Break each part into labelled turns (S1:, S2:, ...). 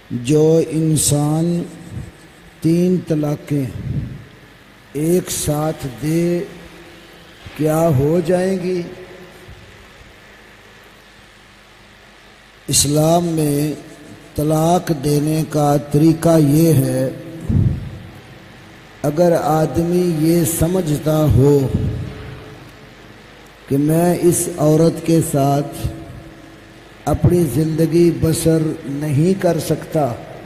S1: جو انسان 3 طلاقیں ایک ساتھ دے کیا ہو جائیں گی؟ اسلام میں طلاق دینے کا طریقہ یہ ہے، اگر آدمی یہ سمجھتا ہو کہ میں اس عورت کے ساتھ اپنی زندگی بسر نہیں کر سکتا،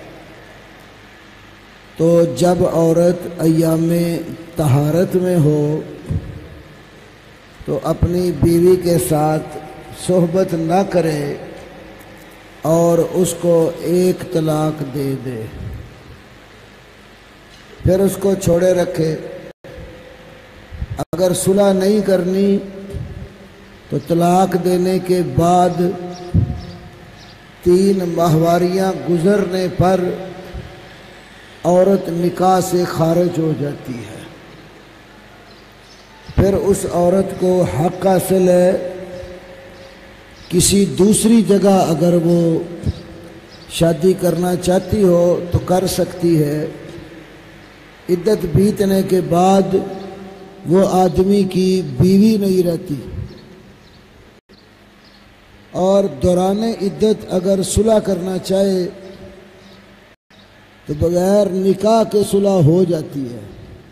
S1: تو جب عورت ایام طہارت میں ہو تو اپنی بیوی کے ساتھ صحبت نہ کرے اور اس کو 1 طلاق دے دے، پھر اس کو چھوڑے رکھے۔ اگر صلح نہیں کرنی تو طلاق دینے کے بعد 3 ماہواریاں گزرنے پر عورت نکاح سے خارج ہو جاتی ہے۔ پھر اس عورت کو حق حاصل ہے، کسی دوسری جگہ اگر وہ شادی کرنا چاہتی ہو تو کر سکتی ہے۔ عدت بیتنے کے بعد وہ آدمی کی بیوی نہیں رہتی، اور دوران عدت اگر صلح کرنا چاہے تو بغیر نکاح کے صلح ہو جاتی ہے،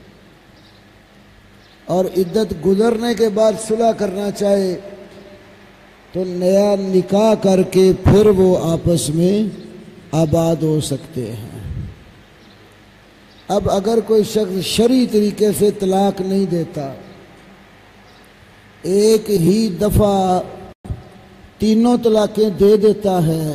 S1: اور عدت گزرنے کے بعد صلح کرنا چاہے تو نیا نکاح کر کے پھر وہ آپس میں آباد ہو سکتے ہیں۔ اب اگر کوئی شخص شرعی طریقے سے طلاق نہیں دیتا، ایک ہی دفعہ 3 طلاقیں دے دیتا ہے،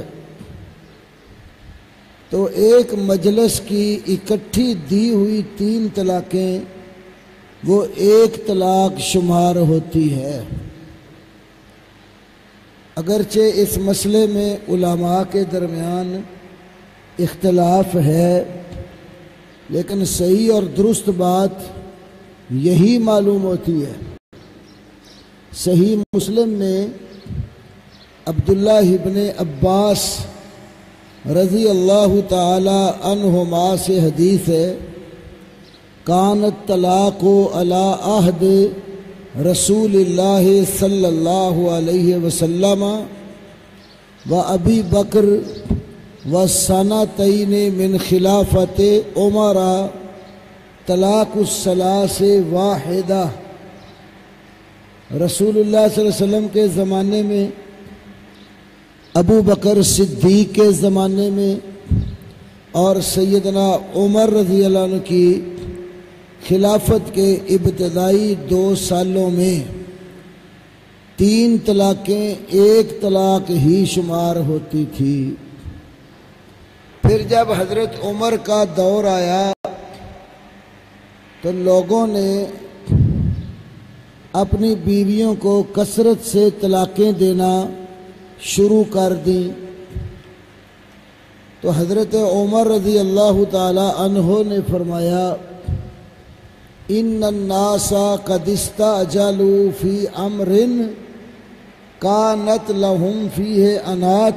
S1: تو ایک مجلس کی اکٹھی دی ہوئی 3 طلاقیں وہ 1 طلاق شمار ہوتی ہے۔ اگرچہ اس مسئلے میں علماء کے درمیان اختلاف ہے، لیکن صحیح اور درست بات یہی معلوم ہوتی ہے۔ صحیح مسلم میں عبداللہ ابن عباس رضی اللہ تعالی عنہما سے حدیث ہے، کانت طلاق علی عہد رسول اللہ صلی اللہ علیہ وسلم و ابی بکر و سنتین من خلافت عمر طلاق الثلاث واحدہ۔ رسول اللہ صلی اللہ علیہ وسلم کے زمانے میں، ابو بکر صدیق کے زمانے میں، اور سیدنا عمر رضی اللہ عنہ کی خلافت کے ابتدائی 2 سالوں میں 3 طلاقیں 1 طلاق ہی شمار ہوتی تھی۔ پھر جب حضرت عمر کا دور آیا تو لوگوں نے اپنی بیویوں کو کثرت سے طلاقیں دینا شروع کر دیں، تو حضرت عمر رضی اللہ تعالی عنہ نے فرمایا، ان الناس قد استعجلوا فی امر کانت لهم فیہ انات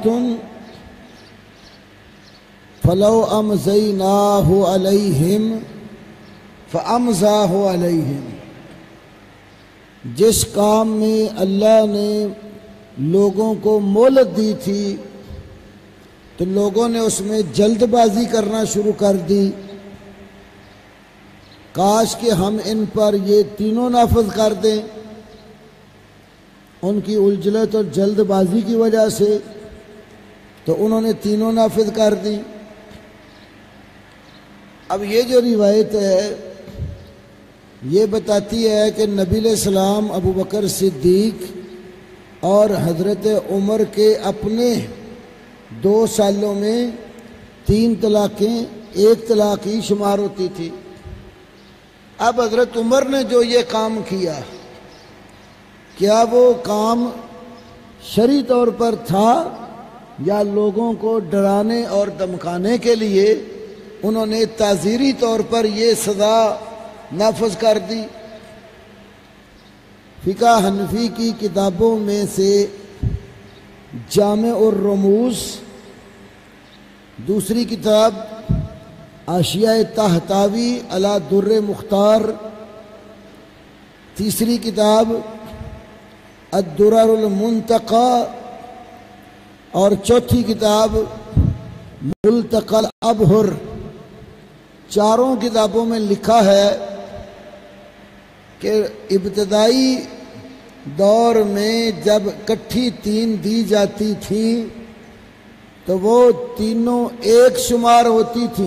S1: فلو امضیناہ علیہم فامضاہ علیہم۔ جس کام میں اللہ نے لوگوں کو مہلت دی تھی تو لوگوں نے اس میں جلد بازی کرنا شروع کر دی، کاش کہ ہم ان پر یہ 3 نافذ کر دیں۔ ان کی الجھلت اور جلد بازی کی وجہ سے تو انہوں نے 3 نافذ کر دی۔ اب یہ جو روایت ہے یہ بتاتی ہے کہ نبی علیہ السلام، ابو بکر صدیق اور حضرت عمر کے اپنے 2 سالوں میں 3 طلاقیں 1 طلاق ہی شمار ہوتی تھی۔ اب حضرت عمر نے جو یہ کام کیا، کیا وہ کام شرعی طور پر تھا یا لوگوں کو ڈرانے اور دمکانے کے لیے انہوں نے تعزیری طور پر یہ سزا نافذ کر دی؟ فقہ حنفی کی کتابوں میں سے جامع الرموز دوسری کتاب آشیاء طحطاوی علی در مختار، تیسری کتاب الدرر المنتقی، اور چوتھی کتاب ملتقى الابحر۔ چاروں کتابوں میں لکھا ہے کہ ابتدائی دور میں جب کٹھی تین دی جاتی تھی تو وہ تینوں ایک شمار ہوتی تھی۔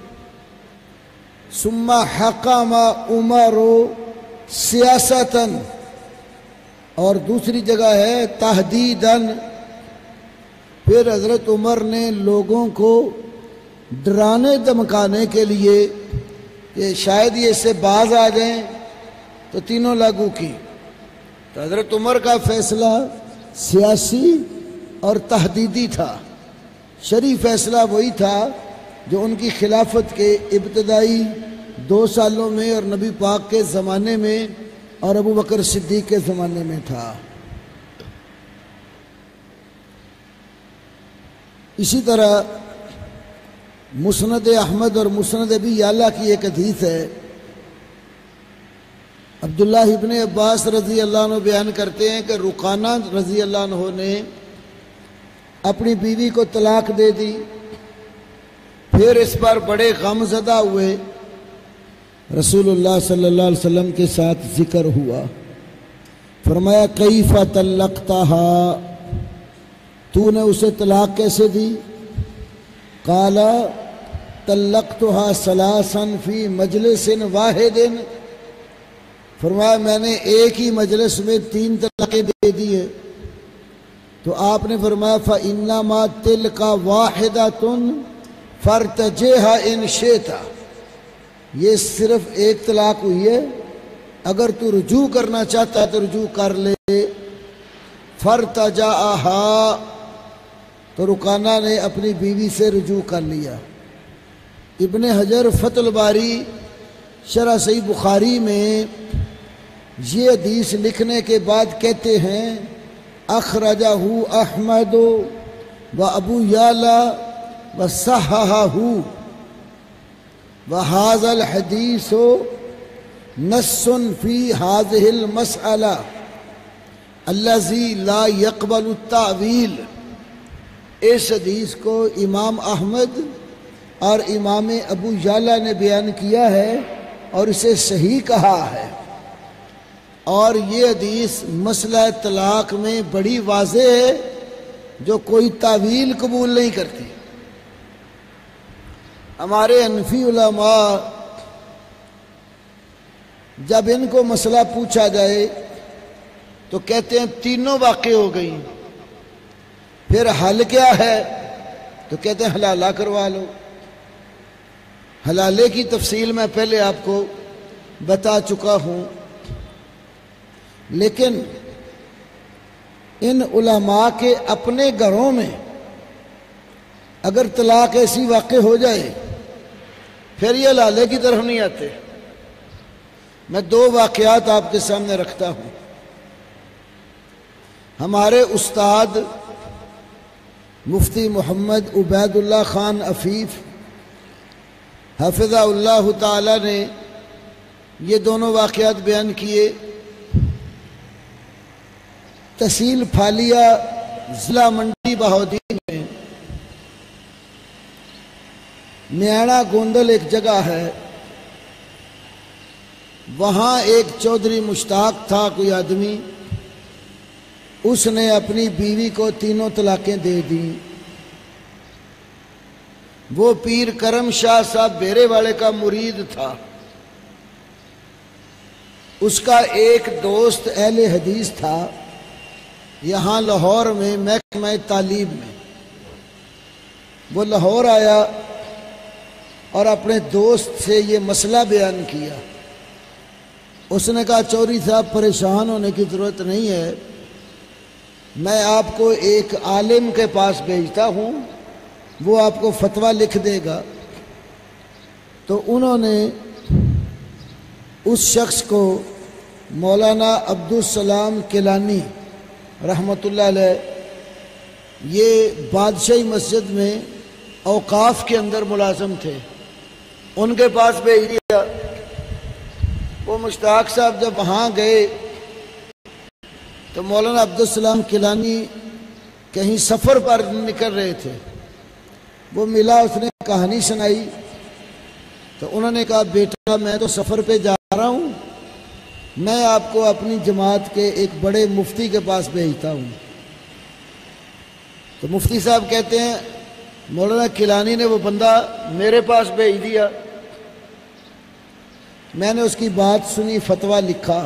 S1: ثم حکم عمر سیاستاً، اور دوسری جگہ ہے تحدیداً، پھر حضرت عمر نے لوگوں کو ڈرانے دھمکانے کے لیے کہ شاید یہ اس سے باز آ جائیں تو تینوں لاگو کی۔ تو حضرت عمر کا فیصلہ سیاسی اور تحدیدی تھا، شرعی فیصلہ وہی تھا جو ان کی خلافت کے ابتدائی 2 سالوں میں اور نبی پاک کے زمانے میں اور ابو بکر صدیق کے زمانے میں تھا۔ اسی طرح مسند احمد اور مسند ابی یعلا کی ایک حدیث ہے، عبداللہ ابن عباس رضی اللہ عنہ بیان کرتے ہیں کہ رقانہ رضی اللہ عنہ نے اپنی بیوی کو طلاق دے دی، پھر اس پر بڑے غم زدہ ہوئے، رسول اللہ صلی اللہ علیہ وسلم کے ساتھ ذکر ہوا، فرمایا کیف طلقتہا، تو نے اسے طلاق کیسے دی؟ قال طلقتها ثلاثا فی مجلس واحد، فرمایا میں نے ایک ہی مجلس میں 3 طلاقیں دے دی ہے۔ تو آپ نے فرمایا فَإِنَّمَا تِلْكَ وَاحِدَةٌ فَارْتَجِعْهَا إِنْ شِئْتَ، یہ صرف ایک طلاق ہوئی ہے، اگر تو رجوع کرنا چاہتا ہے تو رجوع کر لے۔ فَارْتَجَعَهَا، تو رقانہ نے اپنی بیوی سے رجوع کر لیا۔ ابن حجر فتح الباری شرح صحیح بخاری میں یہ حدیث لکھنے کے بعد کہتے ہیں اخرجہ احمد و ابو یعلا و صححہ وہذا الحدیث نص فی هذه المسئلہ الذی لا يقبل التأویل، اس حدیث کو امام احمد اور امام ابو یعلا نے بیان کیا ہے اور اسے صحیح کہا ہے، اور یہ حدیث مسئلہ طلاق میں بڑی واضح ہے جو کوئی تعویل قبول نہیں کرتی۔ ہمارے حنفی علماء جب ان کو مسئلہ پوچھا جائے تو کہتے ہیں تینوں واقع ہو گئی، پھر حل کیا ہے؟ تو کہتے ہیں حلالہ کروا لو۔ حلالے کی تفصیل میں پہلے آپ کو بتا چکا ہوں، لیکن ان علماء کے اپنے گھروں میں اگر طلاق ایسی واقع ہو جائے پھر یہ حلالے کی طرف نہیں آتے۔ میں 2 واقعات آپ کے سامنے رکھتا ہوں۔ ہمارے استاد مفتی محمد عبید اللہ خان عفیف حفظہ اللہ تعالی نے یہ دونوں واقعات بیان کیے۔ تحصیل پھالیہ ضلع منڈی بہاؤدین میں میاڑا گوندل ایک جگہ ہے، وہاں ایک چودھری مشتاق تھا کوئی آدمی، اس نے اپنی بیوی کو 3 طلاقیں دے دیں۔ وہ پیر کرم شاہ صاحب بیرے والے کا مرید تھا۔ اس کا ایک دوست اہل حدیث تھا یہاں لاہور میں محکمہ تعلیم میں۔ وہ لاہور آیا اور اپنے دوست سے یہ مسئلہ بیان کیا۔ اس نے کہا چوری صاحب پریشان ہونے کی ضرورت نہیں ہے، میں آپ کو ایک عالم کے پاس بھیجتا ہوں، وہ آپ کو فتویٰ لکھ دے گا۔ تو انہوں نے اس شخص کو مولانا عبدالسلام کیلانی رحمۃ اللہ علیہ، یہ بادشاہی مسجد میں اوقاف کے اندر ملازم تھے، ان کے پاس بھیج دیا۔ وہ مشتاق صاحب جب وہاں گئے تو مولانا عبدالسلام کیلانی کہیں سفر پر نکل رہے تھے، وہ ملا، اس نے کہانی سنائی تو انہوں نے کہا بیٹا میں تو سفر پہ جا رہا ہوں، میں آپ کو اپنی جماعت کے ایک بڑے مفتی کے پاس بھیجتا ہوں۔ تو مفتی صاحب کہتے ہیں مولانا کیلانی نے وہ بندہ میرے پاس بھیج دیا، میں نے اس کی بات سنی، فتویٰ لکھا،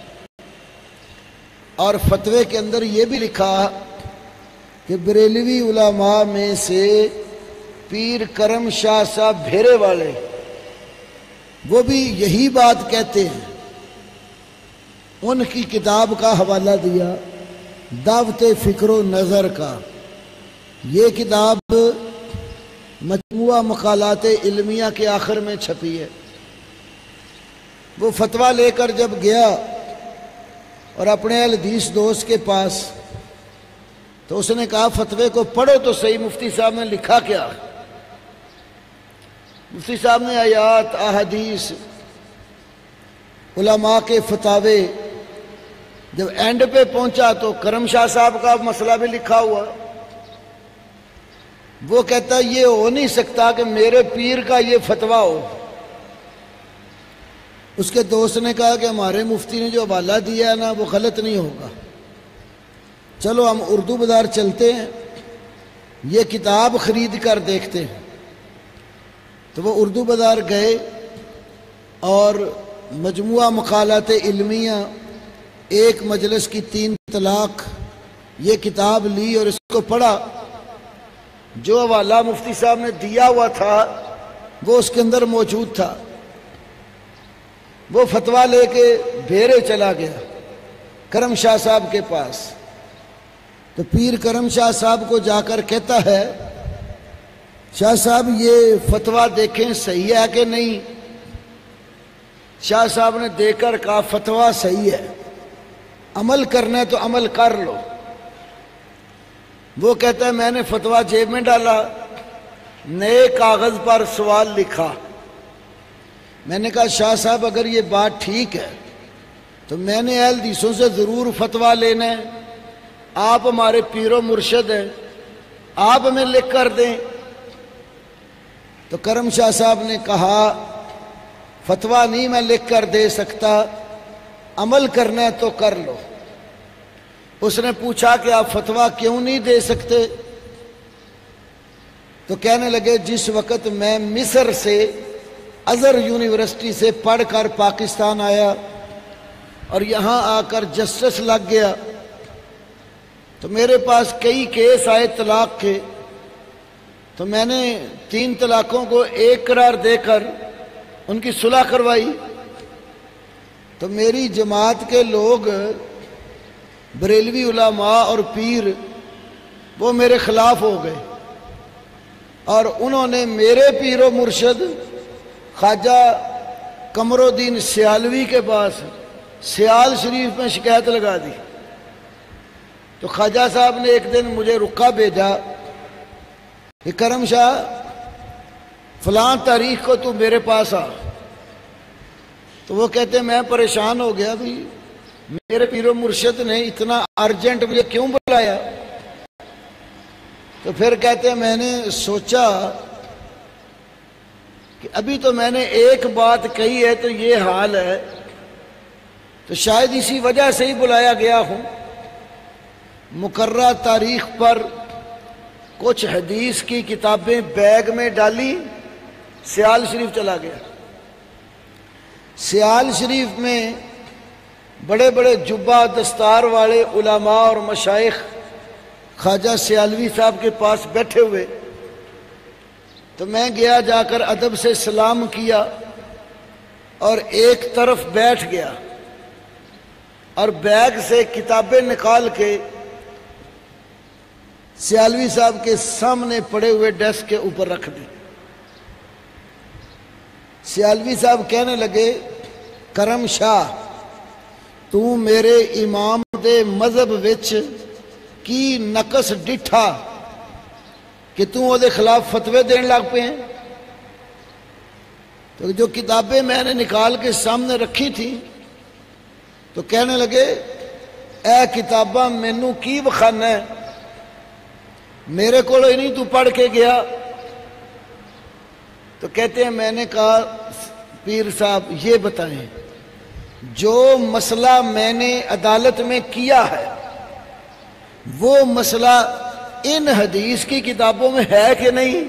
S1: اور فتوے کے اندر یہ بھی لکھا کہ بریلوی علماء میں سے پیر کرم شاہ صاحب بھیرے والے وہ بھی یہی بات کہتے ہیں۔ ان کی کتاب کا حوالہ دیا، دعوت فکر و نظر کا، یہ کتاب مجموعہ مقالات علمیہ کے آخر میں چھپی ہے۔ وہ فتویٰ لے کر جب گیا اور اپنے اہل حدیث دوست کے پاس، تو اس نے کہا فتوے کو پڑھو تو صحیح، مفتی صاحب نے لکھا کیا؟ مفتی صاحب نے آیات، احادیث، علماء کے فتاوے، جب اینڈ پہ پہنچا تو کرم شاہ صاحب کا مسئلہ بھی لکھا ہوا۔ وہ کہتا یہ ہو نہیں سکتا کہ میرے پیر کا یہ فتویٰ ہو۔ اس کے دوست نے کہا کہ ہمارے مفتی نے جو حوالہ دیا ہے نا وہ غلط نہیں ہوگا، چلو ہم اردو بازار چلتے ہیں، یہ کتاب خرید کر دیکھتے ہیں۔ تو وہ اردو بازار گئے اور مجموعہ مقالات علمیہ، ایک مجلس کی 3 طلاق، یہ کتاب لی اور اس کو پڑھا۔ جو حوالہ مفتی صاحب نے دیا ہوا تھا وہ اس کے اندر موجود تھا۔ وہ فتویٰ لے کے بھیرے چلا گیا کرم شاہ صاحب کے پاس، تو پیر کرم شاہ صاحب کو جا کر کہتا ہے شاہ صاحب یہ فتویٰ دیکھیں صحیح ہے کہ نہیں؟ شاہ صاحب نے دیکھ کر کہا فتویٰ صحیح ہے، عمل کرنا ہے تو عمل کر لو۔ وہ کہتا ہے میں نے فتویٰ جیب میں ڈالا، نئے کاغذ پر سوال لکھا۔ میں نے کہا شاہ صاحب اگر یہ بات ٹھیک ہے تو میں نے اہل حدیثوں سے ضرور فتویٰ لینا ہے، آپ ہمارے پیر و مرشد ہیں، آپ ہمیں لکھ کر دیں۔ تو کرم شاہ صاحب نے کہا فتویٰ نہیں میں لکھ کر دے سکتا، عمل کرنا ہے تو کر لو۔ اس نے پوچھا کہ آپ فتویٰ کیوں نہیں دے سکتے؟ تو کہنے لگے جس وقت میں مصر سے ازہر یونیورسٹی سے پڑھ کر پاکستان آیا اور یہاں آ کر جسٹس لگ گیا تو میرے پاس کئی کیس آئے طلاق کے، تو میں نے 3 طلاقوں کو 1 قرار دے کر ان کی صلح کروائی۔ تو میری جماعت کے لوگ بریلوی علماء اور پیر وہ میرے خلاف ہو گئے، اور انہوں نے میرے پیر و مرشد خواجہ قمر الدین سیالوی کے پاس سیال شریف میں شکایت لگا دی۔ تو خواجہ صاحب نے ایک دن مجھے رکا بھیجا کہ کرم شاہ فلاں تاریخ کو تو میرے پاس آ۔ تو وہ کہتے میں پریشان ہو گیا، بھی میرے پیر و مرشد نے اتنا ارجنٹ مجھے کیوں بلایا؟ تو پھر کہتے میں نے سوچا کہ ابھی تو میں نے ایک بات کہی ہے تو یہ حال ہے، تو شاید اسی وجہ سے ہی بلایا گیا ہوں۔ مقررہ تاریخ پر کچھ حدیث کی کتابیں بیگ میں ڈالی، سیال شریف چلا گیا۔ سیال شریف میں بڑے بڑے جبہ دستار والے علماء اور مشائخ خواجہ سیالوی صاحب کے پاس بیٹھے ہوئے، تو میں گیا، جا کر ادب سے سلام کیا اور ایک طرف بیٹھ گیا اور بیگ سے کتابیں نکال کے سیالوی صاحب کے سامنے پڑے ہوئے ڈیسک کے اوپر رکھ دی۔ سیالوی صاحب کہنے لگے کرم شاہ تو میرے امام دے مذہب وچ کی نقص ڈٹھا کہ تم وہ دے خلاف فتوے دین لگ پہ ہیں۔ تو جو کتابیں میں نے نکال کے سامنے رکھی تھی تو کہنے لگے اے کتاباں مینوں کی بخانا ہے، میرے کو نہیں تو پڑھ کے گیا۔ تو کہتے ہیں میں نے کہا پیر صاحب یہ بتائیں جو مسئلہ میں نے عدالت میں کیا ہے وہ مسئلہ ان حدیث کی کتابوں میں ہے کہ نہیں؟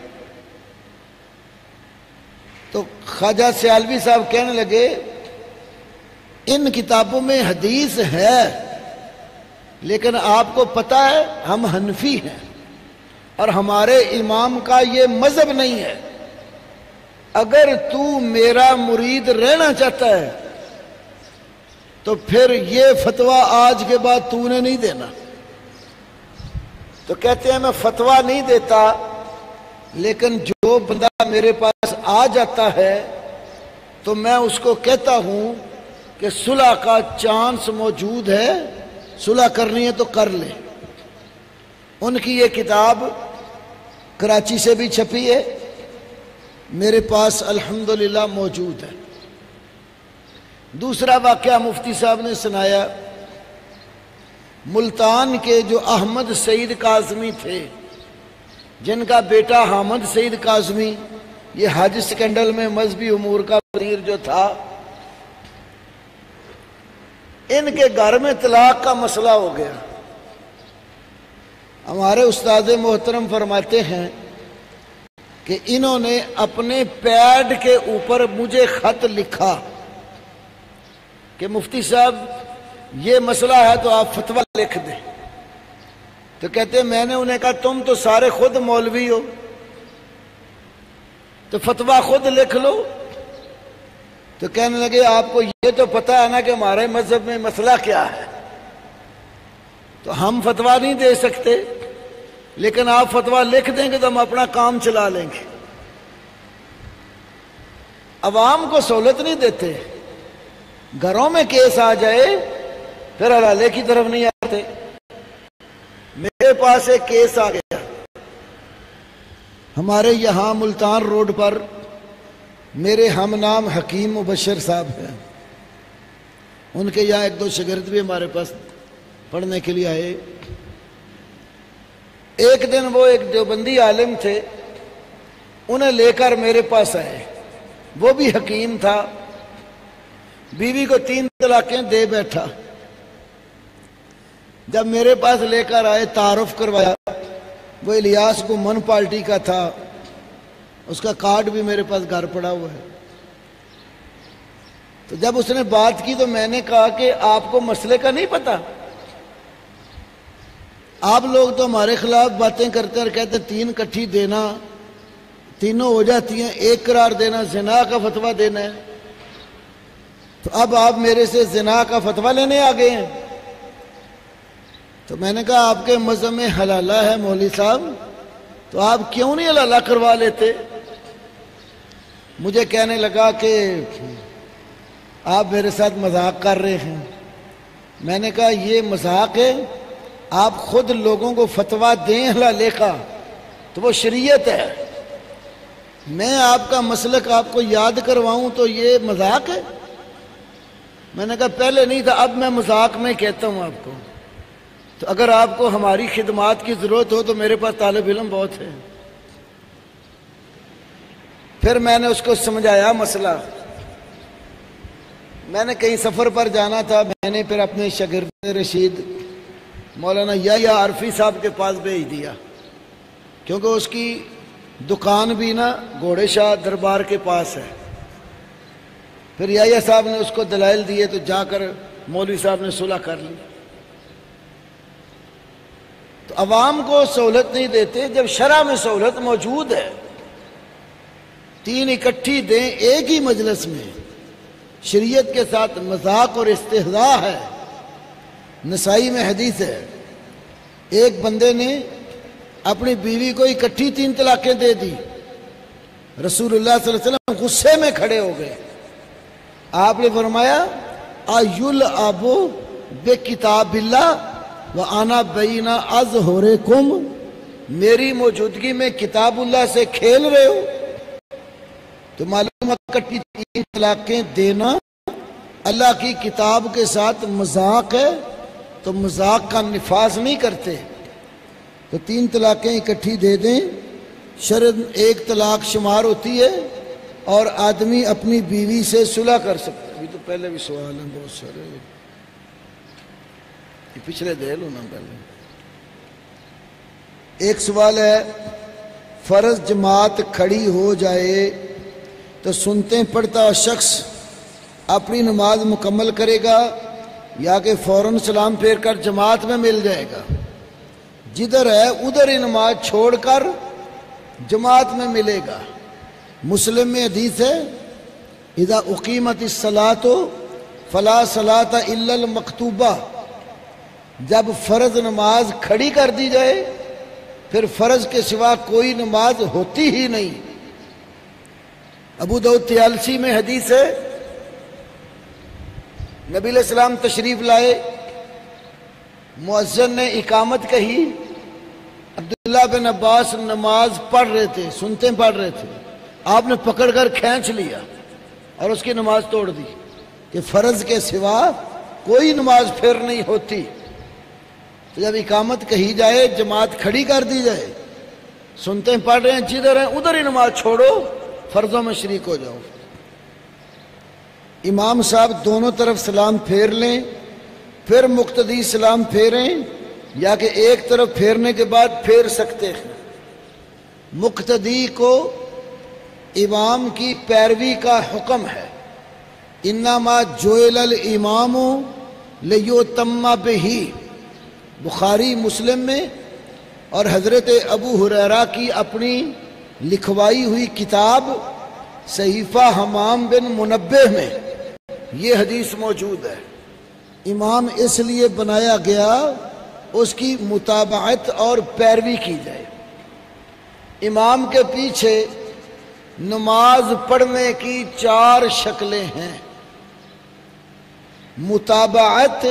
S1: تو خواجہ سیالوی صاحب کہنے لگے ان کتابوں میں حدیث ہے، لیکن آپ کو پتہ ہے ہم حنفی ہیں اور ہمارے امام کا یہ مذہب نہیں ہے، اگر تو میرا مرید رہنا چاہتا ہے تو پھر یہ فتویٰ آج کے بعد تو نے نہیں دینا۔ تو کہتے ہیں میں فتویٰ نہیں دیتا، لیکن جو بندہ میرے پاس آ جاتا ہے تو میں اس کو کہتا ہوں کہ صلح کا چانس موجود ہے، صلح کرنی ہے تو کر لے۔ ان کی یہ کتاب کراچی سے بھی چھپی ہے، میرے پاس الحمدللہ موجود ہے۔ دوسرا واقعہ مفتی صاحب نے سنایا، ملتان کے جو احمد سعید کاظمی تھے، جن کا بیٹا حامد سعید کاظمی یہ حج سکینڈل میں مذہبی امور کا وزیر جو تھا، ان کے گھر میں طلاق کا مسئلہ ہو گیا۔ ہمارے استاد محترم فرماتے ہیں کہ انہوں نے اپنے پیڈ کے اوپر مجھے خط لکھا کہ مفتی صاحب یہ مسئلہ ہے تو آپ فتویٰ لکھ دیں۔ تو کہتے ہیں میں نے انہیں کہا تم تو سارے خود مولوی ہو تو فتویٰ خود لکھ لو۔ تو کہنے لگے آپ کو یہ تو پتہ ہے نا کہ ہمارے مذہب میں مسئلہ کیا ہے، تو ہم فتویٰ نہیں دے سکتے، لیکن آپ فتویٰ لکھ دیں گے تو ہم اپنا کام چلا لیں گے۔ عوام کو سہولت نہیں دیتے، گھروں میں کیس آ جائے پھر حوالے کی طرف نہیں آتے۔ میرے پاس ایک کیس آ گیا، ہمارے یہاں ملتان روڈ پر میرے ہم نام حکیم مبشر صاحب ہیں، ان کے یہاں ایک دو شاگرد بھی ہمارے پاس پڑھنے کے لیے آئے۔ ایک دن وہ ایک دیوبندی عالم تھے، انہیں لے کر میرے پاس آئے، وہ بھی حکیم تھا، بیوی کو 3 طلاقیں دے بیٹھا۔ جب میرے پاس لے کر آئے تعارف کروایا، وہ الیاس گمن پارٹی کا تھا، اس کا کارڈ بھی میرے پاس گھر پڑا ہوا ہے۔ تو جب اس نے بات کی تو میں نے کہا کہ آپ کو مسئلے کا نہیں پتا، آپ لوگ تو ہمارے خلاف باتیں کرتے اور کہتے 3 کٹھی دینا، تینوں ہو جاتی ہیں، 1 قرار دینا، زنا کا فتویٰ دینا ہے، تو اب آپ میرے سے زنا کا فتویٰ لینے آ گئے ہیں۔ تو میں نے کہا آپ کے مذہب میں حلالہ ہے مولوی صاحب، تو آپ کیوں نہیں حلالہ کروا لیتے؟ مجھے کہنے لگا کہ آپ میرے ساتھ مذاق کر رہے ہیں۔ میں نے کہا یہ مذاق ہے، آپ خود لوگوں کو فتویٰ دیں حلالے کا تو وہ شریعت ہے، میں آپ کا مسلک آپ کو یاد کرواؤں تو یہ مذاق ہے؟ میں نے کہا پہلے نہیں تھا، اب میں مذاق میں کہتا ہوں آپ کو، تو اگر آپ کو ہماری خدمات کی ضرورت ہو تو میرے پاس طالب علم بہت ہے۔ پھر میں نے اس کو سمجھایا مسئلہ، میں نے کہیں سفر پر جانا تھا، میں نے پھر اپنے شاگرد رشید مولانا یا عارفی صاحب کے پاس بھیج دیا، کیونکہ اس کی دکان بھی نا گھوڑے شاہ دربار کے پاس ہے۔ پھر یا صاحب نے اس کو دلائل دیے تو جا کر مولوی صاحب نے صلح کر لی۔ تو عوام کو سہولت نہیں دیتے، جب شرع میں سہولت موجود ہے، 3 اکٹھی دیں ایک ہی مجلس میں، شریعت کے ساتھ مذاق اور استہزاء ہے۔ نسائی میں حدیث ہے، ایک بندے نے اپنی بیوی کو اکٹھی 3 طلاقیں دے دی، رسول اللہ صلی اللہ علیہ وسلم غصے میں کھڑے ہو گئے، آپ نے فرمایا بِكِتَابِ اللَّهِ وَأَنَا بَيْنَ أَظْهُرِكُمْ، میری موجودگی میں کتاب اللہ سے کھیل رہے ہو؟ تو معلوم اکٹھی 3 طلاقیں دینا اللہ کی کتاب کے ساتھ مذاق ہے، تو مذاق کا نفاذ نہیں کرتے، تو 3 طلاقیں اکٹھی دے دیں، شرط 1 طلاق شمار ہوتی ہے اور آدمی اپنی بیوی سے صلح کر سکتا ہے۔ ابھی تو پہلے بھی سوال ہیں بہت سارے، یہ پچھلے دے لو نا پہلے۔ ایک سوال ہے، فرض جماعت کھڑی ہو جائے تو سنتے پڑھتا شخص اپنی نماز مکمل کرے گا یا کہ فوراً سلام پھیر کر جماعت میں مل جائے گا؟ جدھر ہے ادھر ہی نماز چھوڑ کر جماعت میں ملے گا۔ مسلم میں حدیث ہے، اذا اقیمت الصلاۃ فلا صلاۃ الا المکتوبہ، جب فرض نماز کھڑی کر دی جائے پھر فرض کے سوا کوئی نماز ہوتی ہی نہیں۔ ابو داؤد 43 میں حدیث ہے، نبی علیہ السلام تشریف لائے، مؤذن نے اقامت کہی، عبداللہ بن عباس نماز پڑھ رہے تھے، سنتے پڑھ رہے تھے، آپ نے پکڑ کر کھینچ لیا اور اس کی نماز توڑ دی کہ فرض کے سوا کوئی نماز پھر نہیں ہوتی۔ تو جب اقامت کہی جائے، جماعت کھڑی کر دی جائے، سنتے پڑھ رہے ہیں، جدھر ہیں ادھر ہی نماز چھوڑو، فرضوں میں شریک ہو جاؤ۔ امام صاحب دونوں طرف سلام پھیر لیں، پھر مقتدی سلام پھیریں، یا کہ ایک طرف پھیرنے کے بعد پھیر سکتے ہیں؟ مقتدی کو امام کی پیروی کا حکم ہے، انما جعل الامام لیؤتم بہ، بخاری مسلم میں اور حضرت ابو ہریرہ کی اپنی لکھوائی ہوئی کتاب صحیفہ حمام بن منبہ میں یہ حدیث موجود ہے۔ امام اس لیے بنایا گیا اس کی متابعت اور پیروی کی جائے۔ امام کے پیچھے نماز پڑھنے کی 4 شکلیں ہیں: متابعت،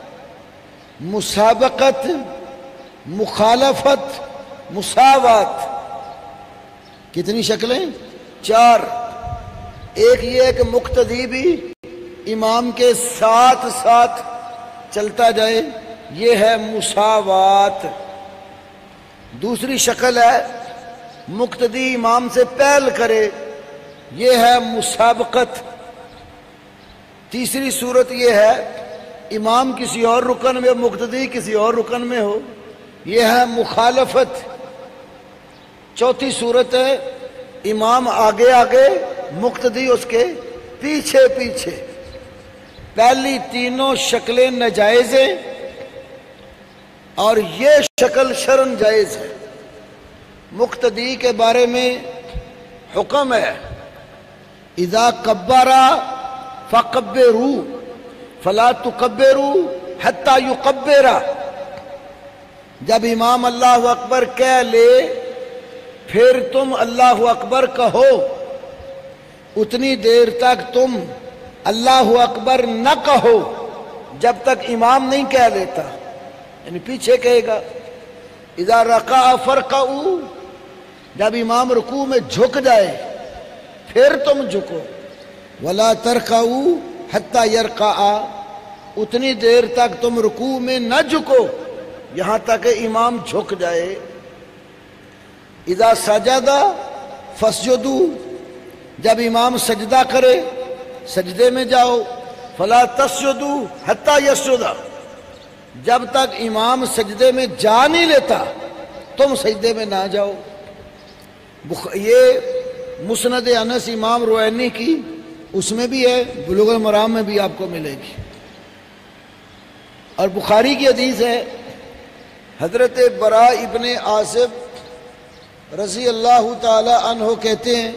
S1: مسابقت، مخالفت، مساوات۔ کتنی شکلیں؟ 4۔ ایک یہ ہے کہ مقتدی بھی امام کے ساتھ ساتھ چلتا جائے، یہ ہے مساوات۔ دوسری شکل ہے مقتدی امام سے پہل کرے، یہ ہے مسابقت۔ تیسری صورت یہ ہے امام کسی اور رکن میں، مقتدی کسی اور رکن میں ہو، یہ ہے مخالفت۔ چوتھی صورت ہے امام آگے آگے، مقتدی اس کے پیچھے پیچھے۔ پہلی تینوں شکلیں ناجائز ہیں اور یہ شکل شرعاً جائز ہے۔ مقتدی کے بارے میں حکم ہے، اذا کبر فکبروا فلا تکبروا حتی یکبر، جب امام اللہ اکبر کہہ لے پھر تم اللہ اکبر کہو، اتنی دیر تک تم اللہ اکبر نہ کہو جب تک امام نہیں کہہ لیتا، یعنی پیچھے کہے گا۔ اذا رکع فرکعوا، جب امام رکوع میں جھک جائے پھر تم جھکو۔ ولا ترکعوا حتی یرکع، اتنی دیر تک تم رکوع میں نہ جھکو یہاں تک کہ امام جھک جائے۔ اذا سجد فاسجدوا، جب امام سجدہ کرے سجدے میں جاؤ۔ فلا تسجدوا حتی یسجد، جب تک امام سجدے میں جا نہیں لیتا تم سجدے میں نہ جاؤ۔ یہ مسند انس امام روینی کی اس میں بھی ہے، بلوغ المرام میں بھی آپ کو ملے گی۔ اور بخاری کی حدیث ہے، حضرت براء ابن عازب رضی اللہ تعالی عنہ کہتے ہیں،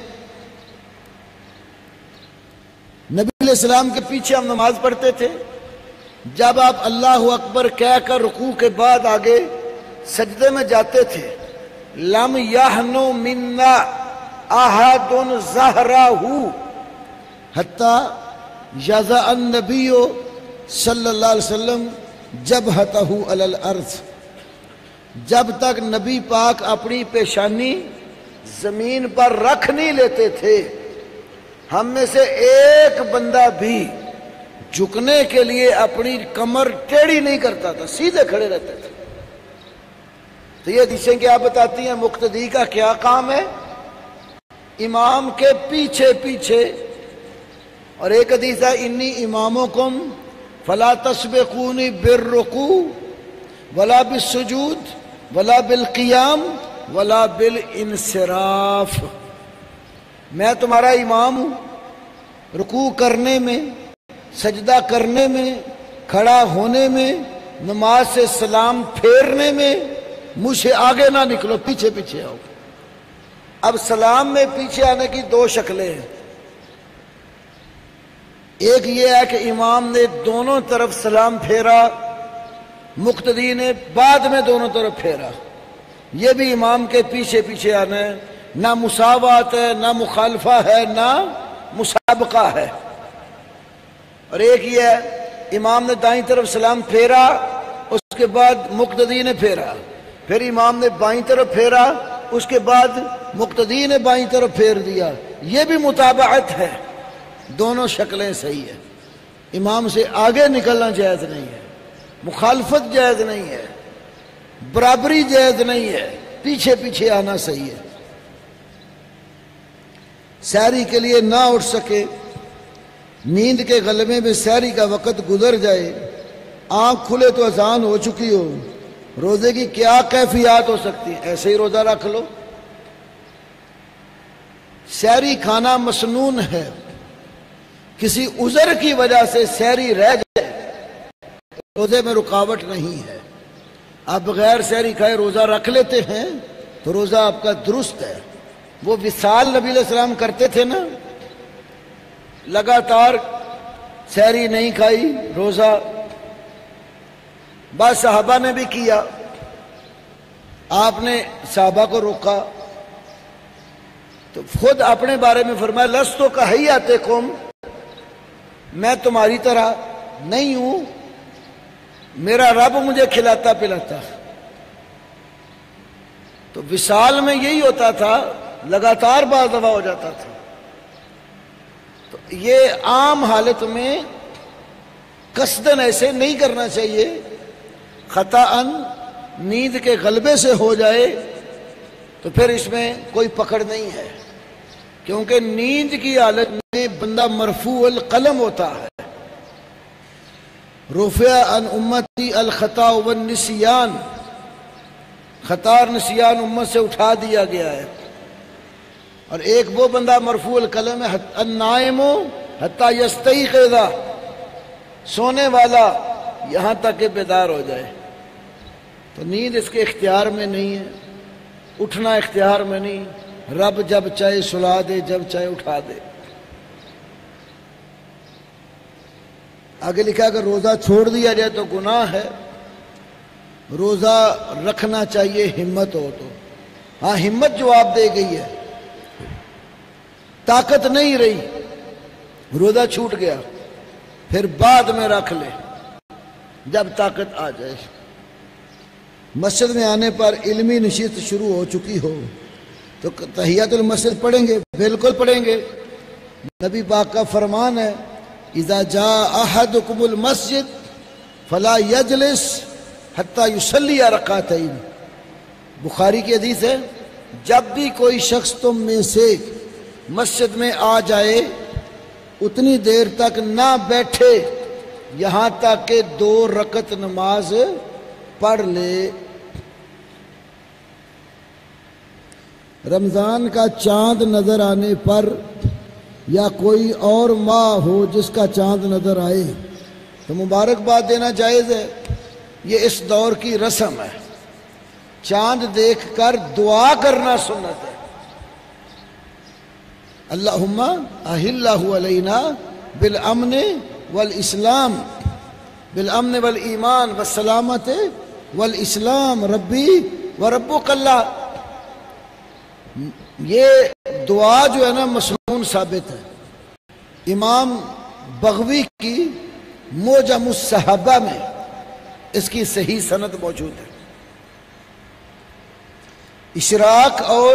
S1: نبی علیہ السلام کے پیچھے ہم نماز پڑھتے تھے، جب آپ اللہ اکبر کہہ کر رکوع کے بعد آگے سجدے میں جاتے تھے، لم یحنو منا احد ظہرہ حتی یضع النبی صلی اللہ علیہ وسلم جبہتہ علی الارض، جب تک نبی پاک اپنی پیشانی زمین پر رکھ نہیں لیتے تھے ہم میں سے ایک بندہ بھی جھکنے کے لیے اپنی کمر ٹیڑھی نہیں کرتا تھا، سیدھے کھڑے رہتے تھے۔ تو یہ حدیثیں کیا بتاتی ہیں؟ مقتدی کا کیا کام ہے؟ امام کے پیچھے پیچھے۔ اور ایک حدیث ہے انی امامکم فلا تسبقونی بالرکوع ولا بالسجود ولا بالقیام ولا بالانصراف، میں تمہارا امام ہوں، رکوع کرنے میں، سجدہ کرنے میں، کھڑا ہونے میں، نماز سے سلام پھیرنے میں مجھ سے آگے نہ نکلو، پیچھے پیچھے آؤ۔ اب سلام میں پیچھے آنے کی دو شکلیں ہیں، ایک یہ ہے کہ امام نے دونوں طرف سلام پھیرا، مقتدی نے بعد میں دونوں طرف پھیرا، یہ بھی امام کے پیچھے پیچھے آنا ہے، نہ مساوات ہے، نہ مخالفہ ہے، نہ مسابقہ ہے۔ اور ایک یہ ہے امام نے دائیں طرف سلام پھیرا، اس کے بعد مقتدی نے پھیرا، پھر امام نے بائیں طرف پھیرا، اس کے بعد مقتدی نے بائیں طرف پھیر دیا، یہ بھی متابعت ہے، دونوں شکلیں صحیح ہیں۔ امام سے آگے نکلنا جائز نہیں ہے، مخالفت جائز نہیں ہے، برابری جائز نہیں ہے، پیچھے پیچھے آنا صحیح ہے۔ سحری کے لیے نہ اٹھ سکے، نیند کے غلبے میں سحری کا وقت گزر جائے، آنکھ کھلے تو اذان ہو چکی ہو، روزے کی کیا کیفیات ہو سکتی ہے؟ ایسے ہی روزہ رکھ لو۔ سحری کھانا مسنون ہے، کسی عذر کی وجہ سے سحری رہ جائے روزے میں رکاوٹ نہیں ہے، آپ بغیر سحری کھائے روزہ رکھ لیتے ہیں تو روزہ آپ کا درست ہے۔ وہ وصال نبی علیہ السلام کرتے تھے نا، لگاتار سحری نہیں کھائی، روزہ، بعض صحابہ نے بھی کیا، آپ نے صحابہ کو روکا تو خود اپنے بارے میں فرمایا لستو کہیاتکم، میں تمہاری طرح نہیں ہوں، میرا رب مجھے کھلاتا پلاتا۔ تو وصال میں یہی ہوتا تھا، لگاتار بعض دفعہ ہو جاتا تھا۔ تو یہ عام حالت میں قصدن ایسے نہیں کرنا چاہیے، خطاً نیند کے غلبے سے ہو جائے تو پھر اس میں کوئی پکڑ نہیں ہے، کیونکہ نیند کی حالت میں بندہ مرفوع القلم ہوتا ہے۔ رفع عن امتی الخطا والنسیان، خطا اور نسیان امت سے اٹھا دیا گیا ہے۔ اور ایک وہ بندہ مرفوع القلم ہے النائم حتی یستیقظ، سونے والا یہاں تک کہ بیدار ہو جائے۔ تو نیند اس کے اختیار میں نہیں ہے، اٹھنا اختیار میں نہیں، رب جب چاہے سلا دے، جب چاہے اٹھا دے۔ آگے لکھا اگر روزہ چھوڑ دیا جائے تو گناہ ہے، روزہ رکھنا چاہیے ہمت ہو تو۔ ہاں ہمت جواب دے گئی ہے، طاقت نہیں رہی، روزہ چھوٹ گیا، پھر بعد میں رکھ لے جب طاقت آ جائے۔ مسجد میں آنے پر علمی نشست شروع ہو چکی ہو تو تحیات المسجد پڑھیں گے؟ بالکل پڑھیں گے، نبی پاک کا فرمان ہے اذا جاء احدکم المسجد فلا یجلس حتی یصلی رکعتین، بخاری کی حدیث ہے، جب بھی کوئی شخص تم میں سے مسجد میں آ جائے اتنی دیر تک نہ بیٹھے یہاں تک کہ 2 رکعت نماز پڑھ لے۔ رمضان کا چاند نظر آنے پر یا کوئی اور ماہ ہو جس کا چاند نظر آئے تو مبارکباد دینا جائز ہے، یہ اس دور کی رسم ہے۔ چاند دیکھ کر دعا کرنا سنت ہے، اللہم اہلہ علینا بالامن والاسلام، بالامن والایمان والسلامت والاسلام ربی وربک اللہ۔ یہ دعا جو ہے نا مسنون ثابت ہے۔ امام بغوی کی معجم الصحابہ میں اس کی صحیح سند موجود ہے۔ اشراق اور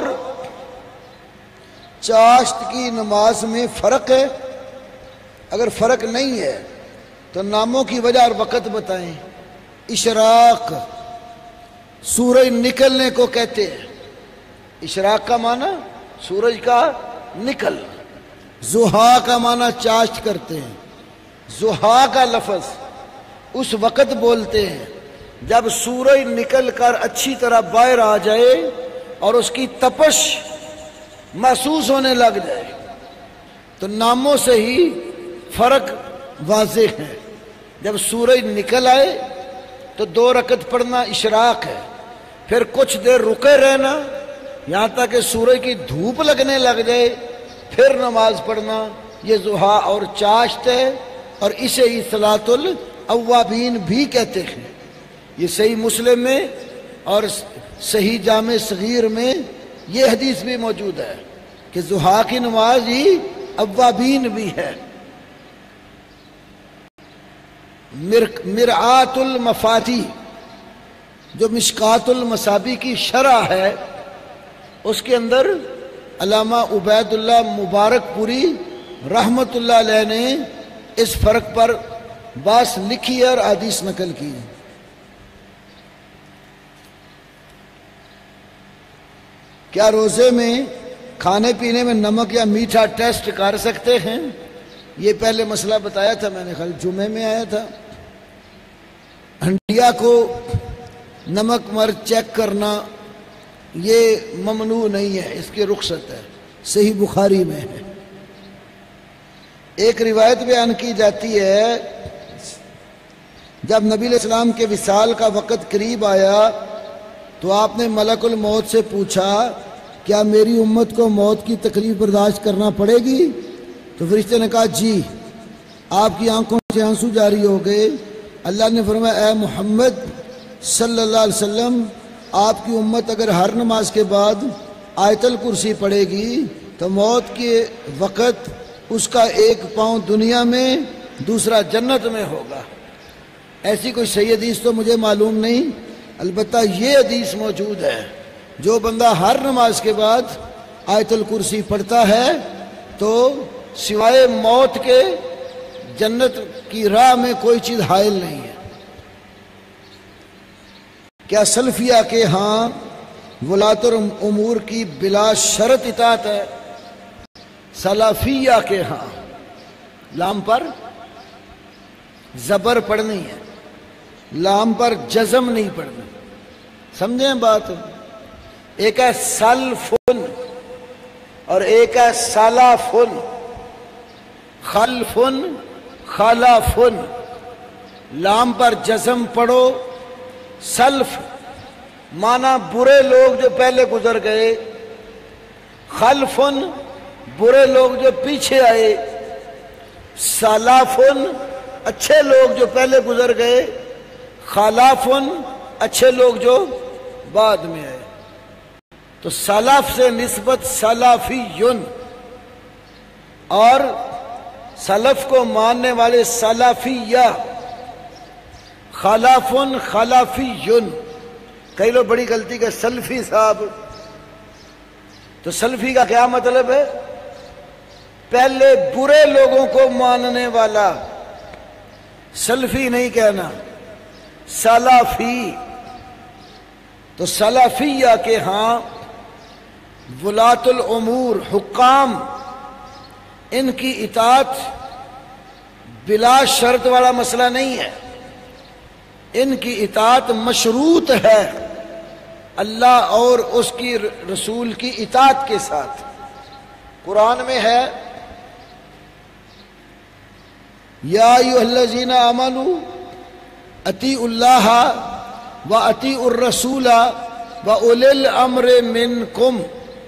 S1: چاشت کی نماز میں فرق ہے؟ اگر فرق نہیں ہے تو ناموں کی وجہ اور وقت بتائیں۔ اشراق سورج نکلنے کو کہتے ہیں، اشراق کا معنی سورج کا نکل، ضحیٰ کا معنی چاشت کرتے ہیں۔ ضحیٰ کا لفظ اس وقت بولتے ہیں جب سورج نکل کر اچھی طرح باہر آ جائے اور اس کی تپش محسوس ہونے لگ جائے، تو ناموں سے ہی فرق واضح ہے۔ جب سورج نکل آئے تو 2 رکعت پڑھنا اشراق ہے، پھر کچھ دیر رکے رہنا یہاں تک کہ سورج کی دھوپ لگنے لگ جائے، پھر نماز پڑھنا، یہ ضحیٰ اور چاشت ہے، اور اسے ہی صلاۃ الاوابین بھی کہتے ہیں۔ یہ صحیح مسلم میں اور صحیح جامع صغیر میں یہ حدیث بھی موجود ہے کہ ضحیٰ کی نماز ہی اوابین بھی ہے۔ مرآت المفاتیح جو مشکات المصابیح کی شرح ہے، اس کے اندر علامہ عبید اللہ مبارک پوری رحمت اللہ علیہ نے اس فرق پر بات لکھی اور حدیث نقل کی۔ کیا روزے میں کھانے پینے میں نمک یا میٹھا ٹیسٹ کر سکتے ہیں؟ یہ پہلے مسئلہ بتایا تھا میں نے، کل جمعے میں آیا تھا۔ ہنڈیا کو نمک مرچ چیک کرنا یہ ممنوع نہیں ہے، اس کی رخصت ہے، صحیح بخاری میں ہے۔ ایک روایت بیان کی جاتی ہے جب نبی علیہ السلام کے وصال کا وقت قریب آیا تو آپ نے ملک الموت سے پوچھا کیا میری امت کو موت کی تکلیف برداشت کرنا پڑے گی؟ تو فرشتے نے کہا جی۔ آپ کی آنکھوں سے آنسو جاری ہو گئے۔ اللہ نے فرمایا اے محمد صلی اللہ علیہ وسلم، آپ کی امت اگر ہر نماز کے بعد آیت الکرسی پڑھے گی تو موت کے وقت اس کا 1 پاؤں دنیا میں دوسرا جنت میں ہوگا۔ ایسی کوئی صحیح حدیث تو مجھے معلوم نہیں، البتہ یہ حدیث موجود ہے جو بندہ ہر نماز کے بعد آیت الکرسی پڑھتا ہے تو سوائے موت کے جنت کی راہ میں کوئی چیز حائل نہیں ہے۔ کیا سلفیہ کے ہاں ولاۃ الامور کی بلا شرط اطاعت ہے؟ سلفیہ کے ہاں لام پر زبر پڑھنی ہے، لام پر جزم نہیں پڑھنا، سمجھیں بات؟ ایک ہے سلفن اور ایک ہے سلافن، خلفن خلافن، لام پر جزم پڑھو۔ سلف مانا برے لوگ جو پہلے گزر گئے، خلفن برے لوگ جو پیچھے آئے، سلافن اچھے لوگ جو پہلے گزر گئے، خلافن اچھے لوگ جو بعد میں آئے۔ تو سلف سے نسبت سلفیون، اور سلف کو ماننے والے سلفیہ، خلافن خلافیون۔ کئی لوگ بڑی غلطی کہ سلفی صاحب، تو سلفی کا کیا مطلب ہے؟ پہلے برے لوگوں کو ماننے والا، سلفی نہیں کہنا، سلفی۔ تو سلفیہ کے ہاں ولاۃ الامور حکام، ان کی اطاعت بلا شرط والا مسئلہ نہیں ہے، ان کی اطاعت مشروط ہے اللہ اور اس کی رسول کی اطاعت کے ساتھ۔ قرآن میں ہے یا ایھا الذین آمنوا اطیعوا اللہ واطیعوا الرسول واولی الامر منکم،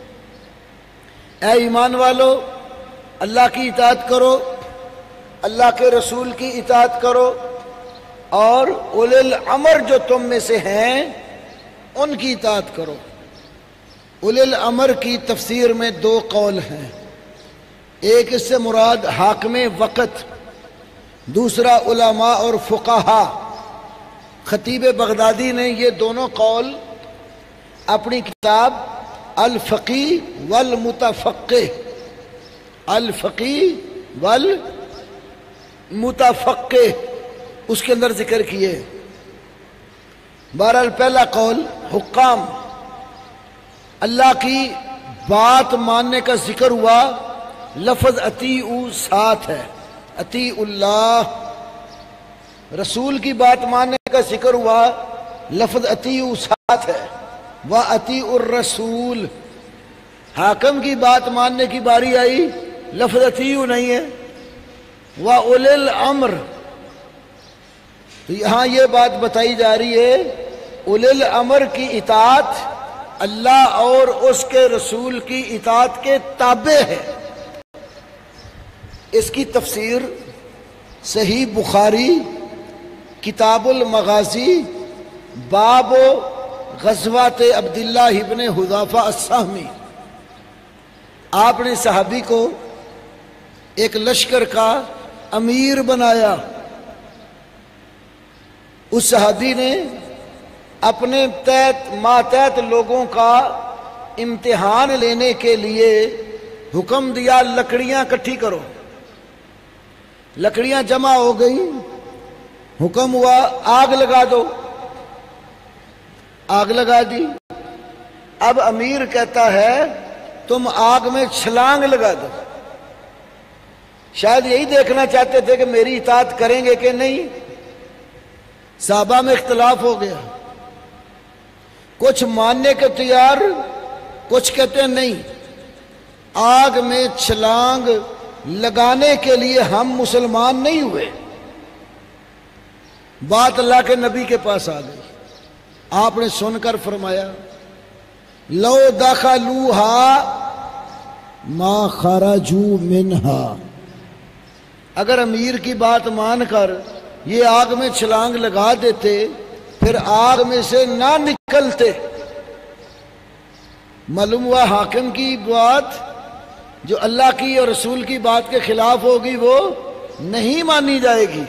S1: اے ایمان والو اللہ کی اطاعت کرو، اللہ کے رسول کی اطاعت کرو، اور اولی الامر جو تم میں سے ہیں ان کی اطاعت کرو۔ اولی الامر کی تفسیر میں 2 قول ہیں، ایک اس سے مراد حاکم وقت، دوسرا علماء اور فقہا۔ خطیب بغدادی نے یہ دونوں قول اپنی کتاب الفقی والمتفقہ، الفقی والمتفقہ اس کے اندر ذکر کیے۔ بہرحال پہلا قول حکام، اللہ کی بات ماننے کا ذکر ہوا، لفظ اطیعوا ساتھ ہے، اطیعوا اللہ۔ رسول کی بات ماننے کا ذکر ہوا، لفظ اطیعوا ساتھ ہے، وَأَطِیعُوا الرَّسُولَ۔ حاکم کی بات ماننے کی باری آئی، لفظ اطیعوا نہیں ہے، وَأُولِي الْأَمْرِ۔ تو یہاں یہ بات بتائی جا رہی ہے اولی الامر کی اطاعت اللہ اور اس کے رسول کی اطاعت کے تابع ہے۔ اس کی تفسیر صحیح بخاری کتاب المغازی باب غزوات عبداللہ ابن حذافہ السہمی، آپ نے صحابی کو ایک لشکر کا امیر بنایا۔ اس صحابی نے اپنے ماتحت لوگوں کا امتحان لینے کے لیے حکم دیا لکڑیاں اکٹھی کرو۔ لکڑیاں جمع ہو گئی، حکم ہوا آگ لگا دو، آگ لگا دی۔ اب امیر کہتا ہے تم آگ میں چھلانگ لگا دو۔ شاید یہی دیکھنا چاہتے تھے کہ میری اطاعت کریں گے کہ نہیں۔ صحابہ میں اختلاف ہو گیا، کچھ ماننے کے تیار، کچھ کہتے ہیں نہیں، آگ میں چھلانگ لگانے کے لیے ہم مسلمان نہیں ہوئے۔ بات اللہ کے نبی کے پاس آ گئی، آپ نے سن کر فرمایا لو دخلوها ما خرجوا منها۔ اگر امیر کی بات مان کر یہ آگ میں چھلانگ لگا دیتے پھر آگ میں سے نہ نکلتے۔ معلوم ہوا حاکم کی بات جو اللہ کی اور رسول کی بات کے خلاف ہوگی وہ نہیں مانی جائے گی۔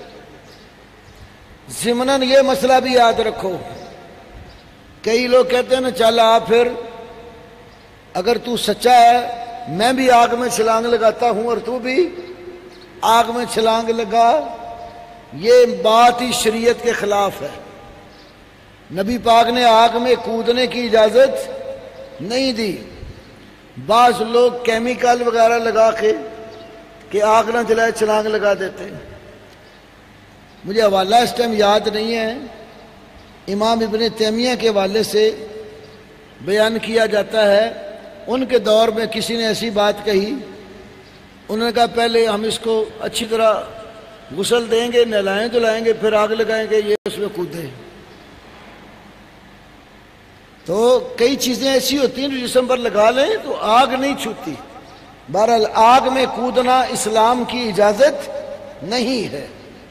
S1: ضمناً یہ مسئلہ بھی یاد رکھو، کئی لوگ کہتے ہیں نا چل آ پھر اگر تو سچا ہے میں بھی آگ میں چھلانگ لگاتا ہوں اور تو بھی آگ میں چھلانگ لگا، یہ بات ہی شریعت کے خلاف ہے۔ نبی پاک نے آگ میں کودنے کی اجازت نہیں دی۔ بعض لوگ کیمیکل وغیرہ لگا کے کہ آگ نہ جلائے چھلانگ لگا دیتے۔ مجھے حوالہ اس ٹائم یاد نہیں ہے، امام ابن تیمیہ کے حوالے سے بیان کیا جاتا ہے، ان کے دور میں کسی نے ایسی بات کہی، انہوں نے کہا پہلے ہم اس کو اچھی طرح غسل دیں گے، نہلائیں دھلائیں گے، پھر آگ لگائیں گے، یہ اس میں کودے۔ تو کئی چیزیں ایسی ہوتی ہیں جو جسم پر لگا لیں تو آگ نہیں چھوتی۔ بہرحال آگ میں کودنا اسلام کی اجازت نہیں ہے۔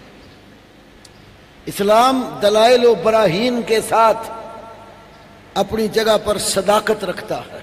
S1: اسلام دلائل و براہین کے ساتھ اپنی جگہ پر صداقت رکھتا ہے۔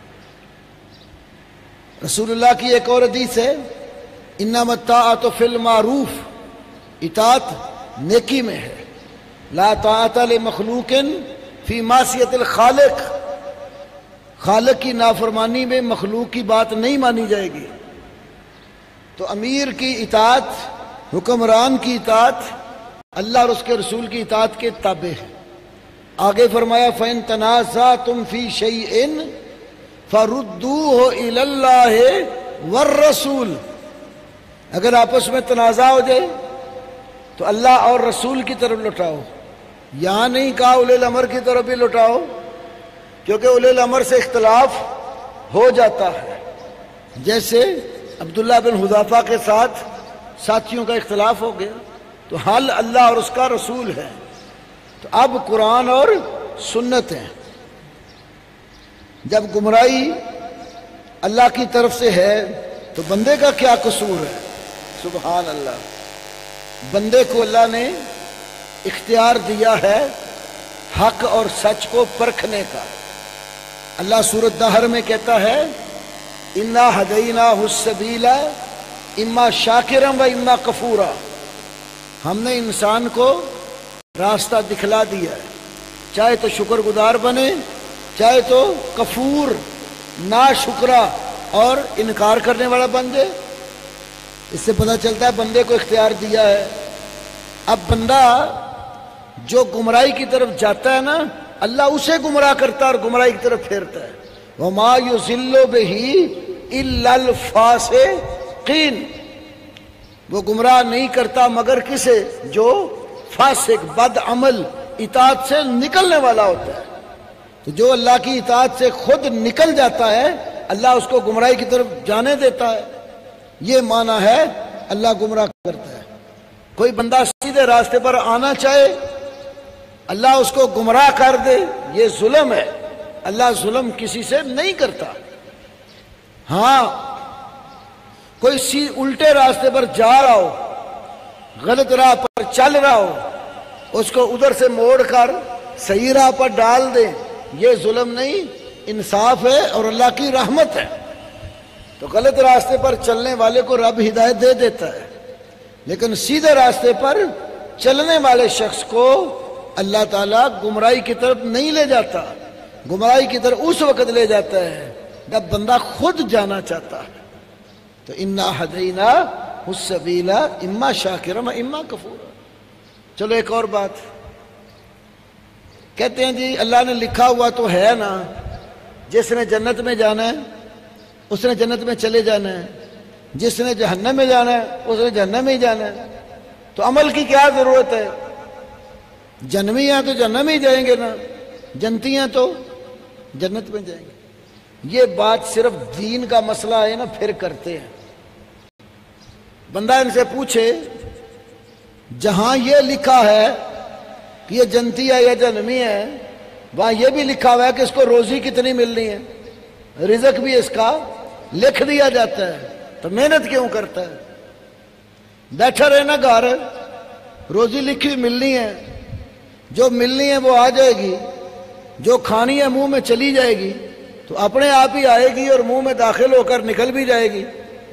S1: رسول اللہ کی ایک اور حدیث ہے انما الطاعۃ فی المعروف، اطاعت نیکی میں ہے، لا طاعۃ لمخلوق فی معصیۃ الخالق، خالق کی نافرمانی میں مخلوق کی بات نہیں مانی جائے گی۔ تو امیر کی اطاعت، حکمران کی اطاعت اللہ اور اس کے رسول کی اطاعت کے تابع ہے۔ آگے فرمایا فَإِن تَنَازَعْتُمْ فِي شَيْءٍ فَرُدُّوهُ إِلَى اللَّهِ وَالرَّسُولِ، اگر آپس میں تنازع ہو جائے تو اللہ اور رسول کی طرف لوٹاؤ۔ یہاں نہیں کہا اولی الامر کی طرف بھی لوٹاؤ، کیونکہ اولی الامر سے اختلاف ہو جاتا ہے۔ جیسے عبداللہ بن حذافہ کے ساتھ ساتھیوں کا اختلاف ہو گیا تو حل اللہ اور اس کا رسول ہے، تو اب قرآن اور سنت ہے۔ جب گمراہی اللہ کی طرف سے ہے تو بندے کا کیا قصور ہے؟ سبحان اللہ، بندے کو اللہ نے اختیار دیا ہے حق اور سچ کو پرکھنے کا۔ اللہ سورۃ دہر میں کہتا ہے اِنَّا هَدَيْنَاهُ السَّبِيلَ اِمَّا شَاكِرًا وَإِمَّا كَفُورًا، ہم نے انسان کو راستہ دکھلا دیا ہے، چاہے تو شکر گزار بنے چاہے تو کفور، ناشکرا اور انکار کرنے والا بن جائے۔ اس سے پتہ چلتا ہے بندے کو اختیار دیا ہے۔ اب بندہ جو گمراہی کی طرف جاتا ہے نا، اللہ اسے گمراہ کرتا ہے اور گمراہی کی طرف پھیرتا ہے۔ وَمَا يُضِلُّ بِهِ إِلَّا الْفَاسِقِينَ، وہ گمراہ نہیں کرتا مگر کسے؟ جو فاسق، بد عمل، اطاعت سے نکلنے والا ہوتا ہے۔ تو جو اللہ کی اطاعت سے خود نکل جاتا ہے، اللہ اس کو گمراہی کی طرف جانے دیتا ہے۔ یہ معنی ہے اللہ گمراہ کرتا ہے۔ کوئی بندہ سیدھے راستے پر آنا چاہے، اللہ اس کو گمراہ کر دے، یہ ظلم ہے۔ اللہ ظلم کسی سے نہیں کرتا۔ ہاں کوئی الٹے راستے پر جا رہا ہو، غلط راہ پر چل رہا ہو، اس کو ادھر سے موڑ کر صحیح راہ پر ڈال دے، یہ ظلم نہیں، انصاف ہے اور اللہ کی رحمت ہے۔ تو غلط راستے پر چلنے والے کو رب ہدایت دے دیتا ہے، لیکن سیدھے راستے پر چلنے والے شخص کو اللہ تعالیٰ گمراہی کی طرف نہیں لے جاتا۔ گمراہی کی طرف اس وقت لے جاتا ہے جب بندہ خود جانا چاہتا ہے۔ تو انا ہدینا السبیل اما شاکرا و اما کفورا۔ چلو ایک اور بات کہتے ہیں جی اللہ نے لکھا ہوا تو ہے نا، جس نے جنت میں جانا ہے اس نے جنت میں چلے جانا ہے، جس نے جہنم میں جانا ہے اس نے جہنم میں ہی جانا ہے، تو عمل کی کیا ضرورت ہے؟ جنمی ہیں تو جہنم ہی جائیں گے نا، جنتی ہیں تو جنت میں جائیں گے۔ یہ بات صرف دین کا مسئلہ ہے نا پھر کرتے ہیں۔ بندہ ان سے پوچھے جہاں یہ لکھا ہے کہ یہ جنتی ہے یا جہنمی ہے، وہاں یہ بھی لکھا ہوا ہے کہ اس کو روزی کتنی ملنی ہے، رزق بھی اس کا لکھ دیا جاتا ہے، تو محنت کیوں کرتا ہے؟ بیٹھا رہے نا گھر، روزی لکھی ہوئی ملنی ہے، جو ملنی ہے وہ آ جائے گی، جو کھانی ہے منہ میں چلی جائے گی تو اپنے آپ ہی آئے گی اور منہ میں داخل ہو کر نکل بھی جائے گی،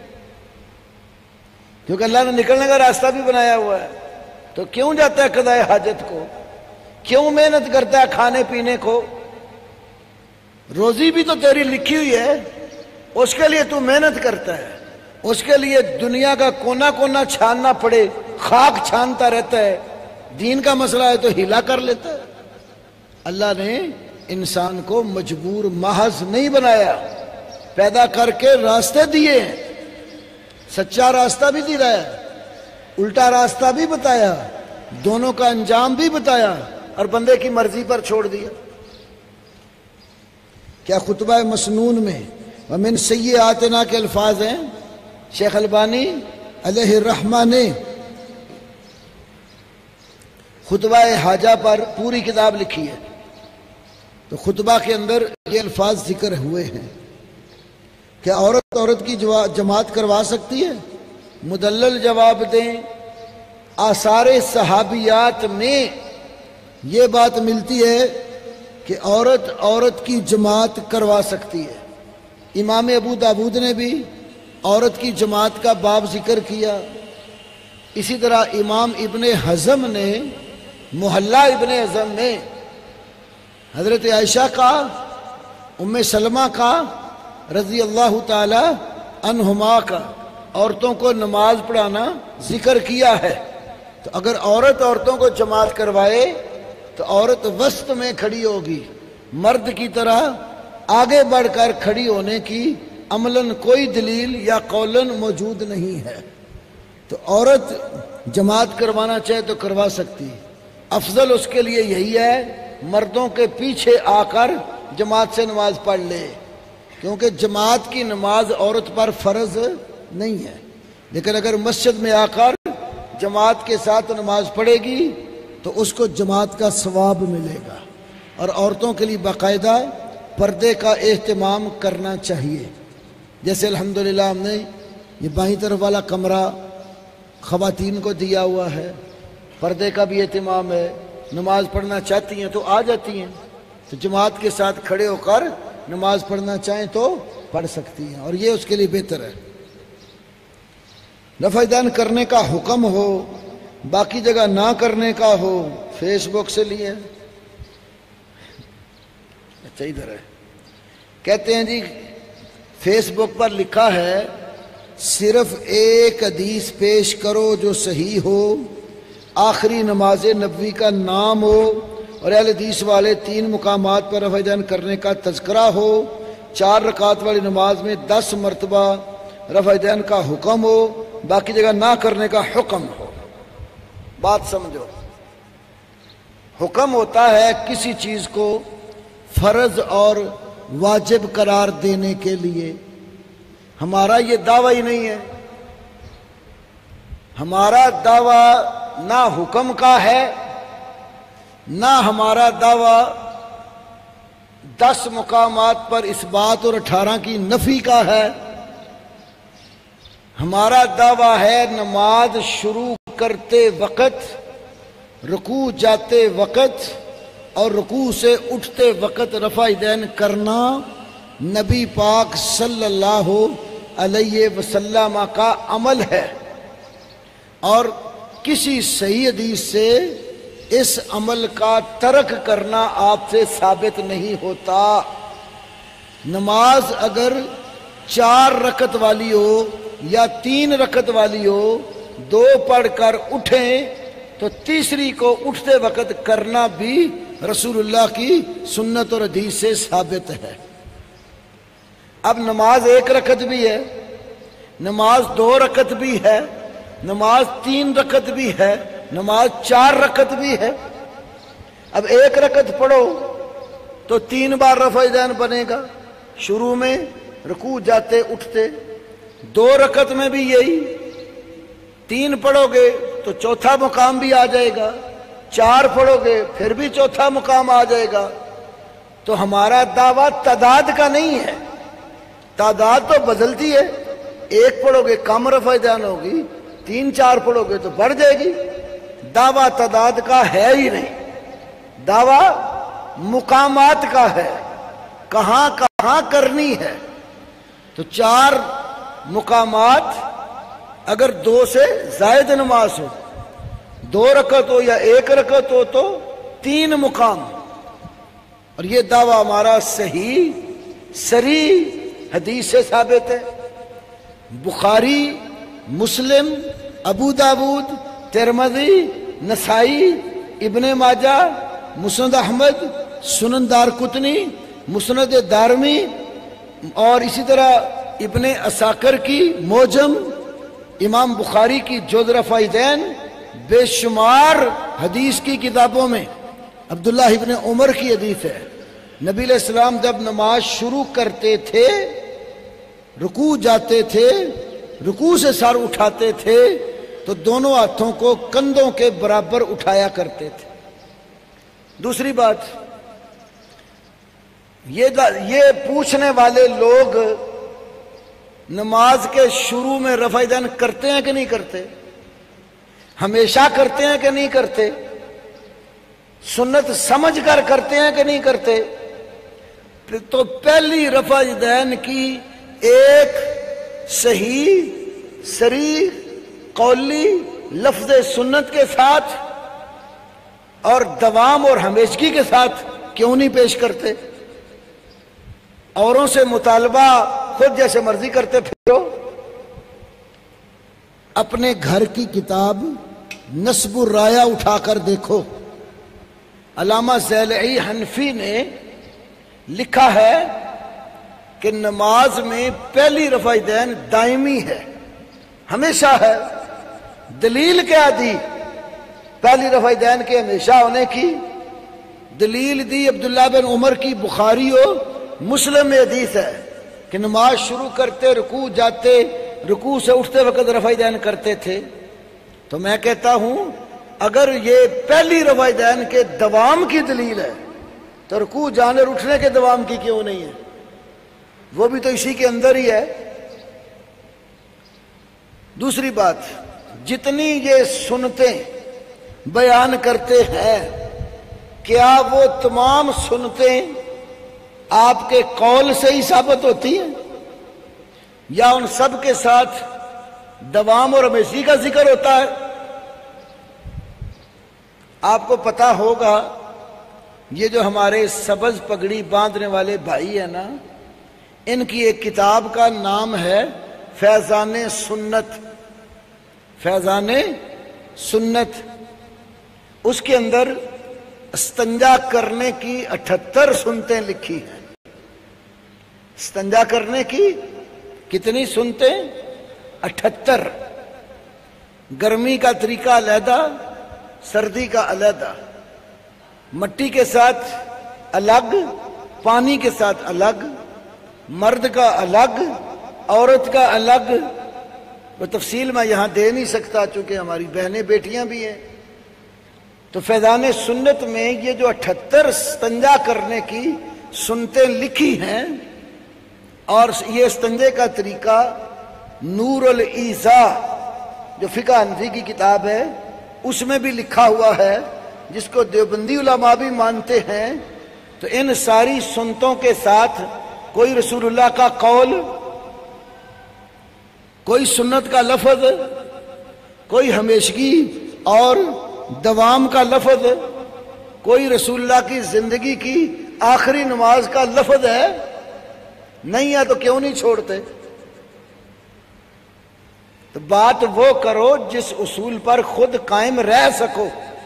S1: کیونکہ اللہ نے نکلنے کا راستہ بھی بنایا ہوا ہے۔ تو کیوں جاتا ہے قضائے حاجت کو؟ کیوں محنت کرتا ہے کھانے پینے کو؟ روزی بھی تو تیری لکھی ہوئی ہے، اس کے لیے تو محنت کرتا ہے، اس کے لیے دنیا کا کونا کونا چھاننا پڑے، خاک چھانتا رہتا ہے، دین کا مسئلہ ہے تو ہلا کر لیتا ہے۔ اللہ نے انسان کو مجبور محض نہیں بنایا، پیدا کر کے راستے دیے ہیں، سچا راستہ بھی دلایا، الٹا راستہ بھی بتایا، دونوں کا انجام بھی بتایا، اور بندے کی مرضی پر چھوڑ دیا۔ کیا خطبہ مسنون میں ومن سیئاتنا کے الفاظ ہیں؟ شیخ البانی علیہ الرحمہ نے خطبہ حاجہ پر پوری کتاب لکھی ہے، تو خطبہ کے اندر یہ الفاظ ذکر ہوئے ہیں کہ عورت کی جماعت کروا سکتی ہے؟ مدلل جواب دیں۔ آثار صحابیات میں یہ بات ملتی ہے کہ عورت کی جماعت کروا سکتی ہے۔ امام ابو داود نے بھی عورت کی جماعت کا باب ذکر کیا، اسی طرح امام ابن حزم نے محلہ ابن حزم میں حضرت عائشہ کا، ام سلمہ کا رضی اللہ تعالی عنہما کا عورتوں کو نماز پڑھانا ذکر کیا ہے۔ تو اگر عورتوں کو جماعت کروائے تو عورت وسط میں کھڑی ہوگی، مرد کی طرح آگے بڑھ کر کھڑی ہونے کی عملاً کوئی دلیل یا قولاً موجود نہیں ہے۔ تو عورت جماعت کروانا چاہے تو کروا سکتی، افضل اس کے لیے یہی ہے مردوں کے پیچھے آ کر جماعت سے نماز پڑھ لے، کیونکہ جماعت کی نماز عورت پر فرض نہیں ہے، لیکن اگر مسجد میں آ کر جماعت کے ساتھ نماز پڑھے گی تو اس کو جماعت کا ثواب ملے گا۔ اور عورتوں کے لیے باقاعدہ پردے کا اہتمام کرنا چاہیے، جیسے الحمدللہ ہم نے یہ بائیں طرف والا کمرہ خواتین کو دیا ہوا ہے، پردے کا بھی اہتمام ہے، نماز پڑھنا چاہتی ہیں تو آ جاتی ہیں، تو جماعت کے ساتھ کھڑے ہو کر نماز پڑھنا چاہیں تو پڑھ سکتی ہیں، اور یہ اس کے لیے بہتر ہے۔ نفع دان کرنے کا حکم ہو، باقی جگہ نہ کرنے کا ہو، فیس بک سے لیے اچھا ادھر ہے. کہتے ہیں جی فیس بک پر لکھا ہے صرف ایک حدیث پیش کرو جو صحیح ہو، آخری نماز نبوی کا نام ہو اور اہل حدیث والے 3 مقامات پر رفع دین کرنے کا تذکرہ ہو، 4 رکعت والی نماز میں 10 مرتبہ رفع دین کا حکم ہو، باقی جگہ نہ کرنے کا حکم ہو. بات سمجھو، حکم ہوتا ہے کسی چیز کو فرض اور واجب قرار دینے کے لیے. ہمارا یہ دعویٰ ہی نہیں ہے. ہمارا دعویٰ نہ حکم کا ہے، نہ ہمارا دعویٰ 10 مقامات پر اس بات اور 18 کی نفی کا ہے. ہمارا دعویٰ ہے نماز شروع کرتے وقت، رکوع جاتے وقت اور رکوع سے اٹھتے وقت رفع دین کرنا نبی پاک صلی اللہ علیہ وسلم کا عمل ہے، اور کسی صحیح حدیث سے اس عمل کا ترک کرنا آپ سے ثابت نہیں ہوتا. نماز اگر 4 رکعت والی ہو یا 3 رکعت والی ہو، 2 پڑھ کر اٹھیں تو تیسری کو اٹھتے وقت کرنا بھی رسول اللہ کی سنت اور حدیث سے ثابت ہے. اب نماز 1 رکعت بھی ہے، نماز 2 رکعت بھی ہے، نماز 3 رکعت بھی ہے، نماز 4 رکعت بھی ہے. اب 1 رکعت پڑھو تو 3 بار رفع دین بنے گا، شروع میں رکوع جاتے اٹھتے. 2 رکعت میں بھی یہی، 3 پڑھو گے تو چوتھا مقام بھی آ جائے گا، 4 پڑھو گے پھر بھی چوتھا مقام آ جائے گا. تو ہمارا دعویٰ تعداد کا نہیں ہے. تعداد تو بدلتی ہے، 1 پڑھو گے کم رفع دین ہوگی، 3 4 پڑھو گے تو بڑھ جائے گی. دعویٰ تعداد کا ہے ہی نہیں، دعویٰ مقامات کا ہے، کہاں کہاں کرنی ہے. تو 4 مقامات اگر 2 سے زائد نماز ہو، 2 رکعت ہو یا 1 رکعت ہو تو 3 مقام. اور یہ دعویٰ ہمارا صحیح صریح حدیث سے ثابت ہے. بخاری، مسلم، ابو داود، ترمذی، نسائی، ابن ماجہ، مسند احمد، سنن دارقطنی، مسند دارمی، اور اسی طرح ابن عساکر کی معجم، امام بخاری کی جز رفع دین، بے شمار حدیث کی کتابوں میں عبداللہ ابن عمر کی حدیث ہے. نبی علیہ السلام جب نماز شروع کرتے تھے، رکوع جاتے تھے، رکوع سے سر اٹھاتے تھے تو دونوں ہاتھوں کو کندھوں کے برابر اٹھایا کرتے تھے. دوسری بات، یہ پوچھنے والے لوگ نماز کے شروع میں رفع دین کرتے ہیں کہ نہیں کرتے؟ ہمیشہ کرتے ہیں کہ نہیں کرتے؟ سنت سمجھ کر کرتے ہیں کہ نہیں کرتے؟ تو پہلی رفع دین کی ایک صحیح صریح قولی لفظ سنت کے ساتھ اور دوام اور ہمیشگی کے ساتھ کیوں نہیں پیش کرتے؟ اوروں سے مطالبہ خود جیسے مرضی کرتے پھرو. اپنے گھر کی کتاب نصب الرایہ اٹھا کر دیکھو، علامہ زیلعی حنفی نے لکھا ہے کہ نماز میں پہلی رفع دین دائمی ہے، ہمیشہ ہے. دلیل کیا دی پہلی رفع دین کے ہمیشہ ہونے کی؟ دلیل دی عبداللہ بن عمر کی بخاری و مسلم میں حدیث ہے کہ نماز شروع کرتے رکوع جاتے، رکوع سے اٹھتے وقت رفع دین کرتے تھے. تو میں کہتا ہوں اگر یہ پہلی رفع دین کے دوام کی دلیل ہے تو رکوع جانے اور اٹھنے کے دوام کی کیوں نہیں ہے؟ وہ بھی تو اسی کے اندر ہی ہے. دوسری بات، جتنی یہ سنتیں بیان کرتے ہیں کیا وہ تمام سنتیں آپ کے قول سے ہی ثابت ہوتی ہیں یا ان سب کے ساتھ دوام اور ہمیشگی کا ذکر ہوتا ہے؟ آپ کو پتا ہوگا یہ جو ہمارے سبز پگڑی باندھنے والے بھائی ہیں نا، ان کی ایک کتاب کا نام ہے فیضان سنت، فیضان سنت۔ اس کے اندر استنجا کرنے کی 78 سنتیں لکھی ہیں۔ استنجا کرنے کی کتنی سنتیں؟ 78۔ گرمی کا طریقہ علیحدہ، سردی کا علیحدہ، مٹی کے ساتھ الگ، پانی کے ساتھ الگ، مرد کا الگ، عورت کا الگ۔ وہ تفصیل میں یہاں دے نہیں سکتا چونکہ ہماری بہنیں بیٹیاں بھی ہیں۔ تو فیضان سنت میں یہ جو 78 استنجا کرنے کی سنتیں لکھی ہیں، اور یہ استنجے کا طریقہ نور الایضاح جو فقہ حنفی کی کتاب ہے اس میں بھی لکھا ہوا ہے، جس کو دیوبندی علماء بھی مانتے ہیں۔ تو ان ساری سنتوں کے ساتھ کوئی رسول اللہ کا قول، کوئی سنت کا لفظ، کوئی ہمیشگی اور دوام کا لفظ، کوئی رسول اللہ کی زندگی کی آخری نماز کا لفظ ہے نہیں ہے تو کیوں نہیں چھوڑتے؟ تو بات وہ کرو جس اصول پر خود قائم رہ سکو۔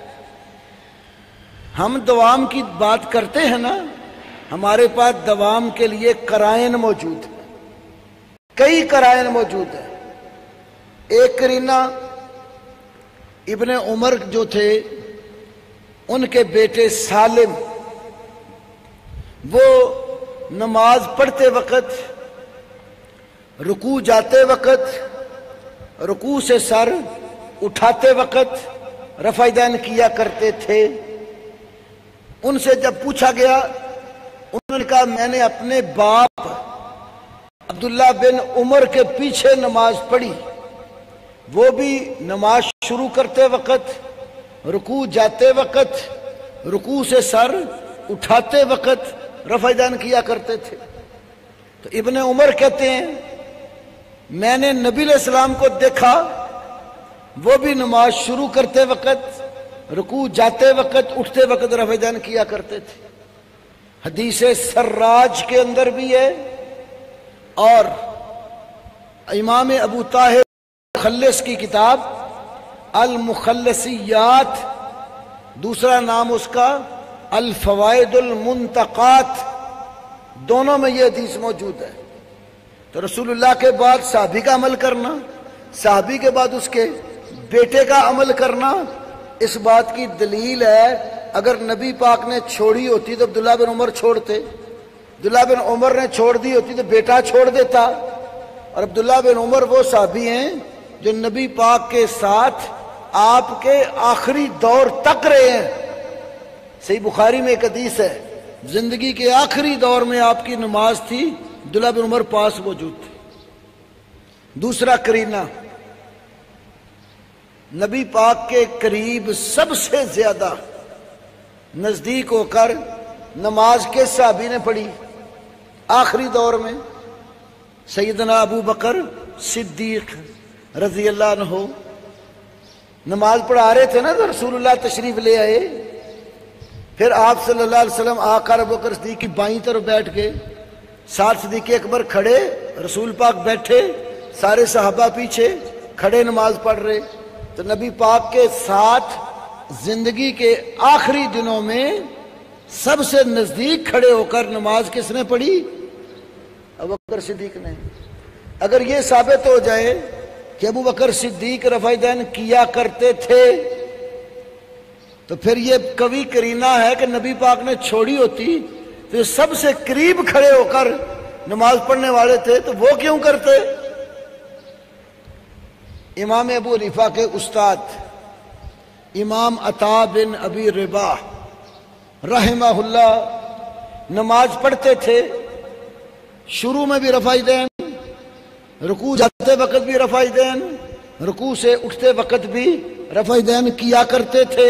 S1: ہم دوام کی بات کرتے ہیں نا، ہمارے پاس دوام کے لیے قرائن موجود ہیں، کئی قرائن موجود ہیں۔ ایک قرینہ ابن عمر جو تھے، ان کے بیٹے سالم، وہ نماز پڑھتے وقت، رکوع جاتے وقت، رکوع سے سر اٹھاتے وقت رفع دین کیا کرتے تھے۔ ان سے جب پوچھا گیا، انہوں نے کہا میں نے اپنے باپ عبداللہ بن عمر کے پیچھے نماز پڑھی، وہ بھی نماز شروع کرتے وقت، رکوع جاتے وقت، رکوع سے سر اٹھاتے وقت رفع دین کیا کرتے تھے۔ تو ابن عمر کہتے ہیں میں نے نبی علیہ السلام کو دیکھا، وہ بھی نماز شروع کرتے وقت، رکوع جاتے وقت، اٹھتے وقت رفع دین کیا کرتے تھے۔ حدیث سراج کے اندر بھی ہے، اور امام ابو طاہر مخلص کی کتاب المخلصیات، دوسرا نام اس کا الفوائد المنتقات، دونوں میں یہ حدیث موجود ہے۔ تو رسول اللہ کے بعد صحابی کا عمل کرنا، صحابی کے بعد اس کے بیٹے کا عمل کرنا، اس بات کی دلیل ہے اگر نبی پاک نے چھوڑی ہوتی تو عبداللہ بن عمر چھوڑتے، عبداللہ بن عمر نے چھوڑ دی ہوتی تو بیٹا چھوڑ دیتا۔ اور عبداللہ بن عمر وہ صحابی ہیں جو نبی پاک کے ساتھ آپ کے آخری دور تک رہے ہیں۔ صحیح بخاری میں ایک حدیث ہے، زندگی کے آخری دور میں آپ کی نماز تھی، عبداللہ بن عمر پاس موجود تھے۔ دوسرا قرینہ، نبی پاک کے قریب سب سے زیادہ نزدیک ہو کر نماز کے صحابی نے پڑھی آخری دور میں؟ سیدنا ابو بکر صدیق رضی اللہ عنہ نماز پڑھا رہے تھے نا، تو رسول اللہ تشریف لے آئے، پھر آپ صلی اللہ علیہ وسلم آ کر ابو بکر صدیق کی بائیں طرف بیٹھ گئے، ساتھ صدیق اکبر کھڑے، رسول پاک بیٹھے، سارے صحابہ پیچھے کھڑے نماز پڑھ رہے۔ تو نبی پاک کے ساتھ زندگی کے آخری دنوں میں سب سے نزدیک کھڑے ہو کر نماز کس نے پڑھی؟ ابو بکر صدیق نے۔ اگر یہ ثابت ہو جائے کہ ابو بکر صدیق رفع دین کیا کرتے تھے، تو پھر یہ قوی قرینہ ہے کہ نبی پاک نے چھوڑی ہوتی تو سب سے قریب کھڑے ہو کر نماز پڑھنے والے تھے، تو وہ کیوں کرتے؟ امام ابو حنیفہ کے استاد امام عطا بن ابی رباح رحمہ اللہ نماز پڑھتے تھے، شروع میں بھی رفع دین، رکوع جاتے وقت بھی رفع دین، رکوع سے اٹھتے وقت بھی رفع دین کیا کرتے تھے۔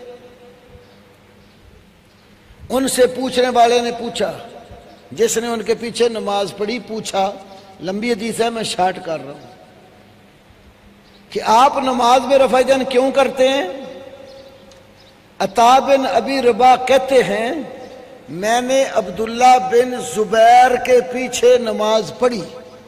S1: ان سے پوچھنے والے نے پوچھا، جس نے ان کے پیچھے نماز پڑھی، پوچھا، لمبی حدیث ہے میں شارٹ کر رہا ہوں، کہ آپ نماز میں رفع دین کیوں کرتے ہیں؟ عطا بن ابی رباح کہتے ہیں میں نے عبداللہ بن زبیر کے پیچھے نماز پڑھی،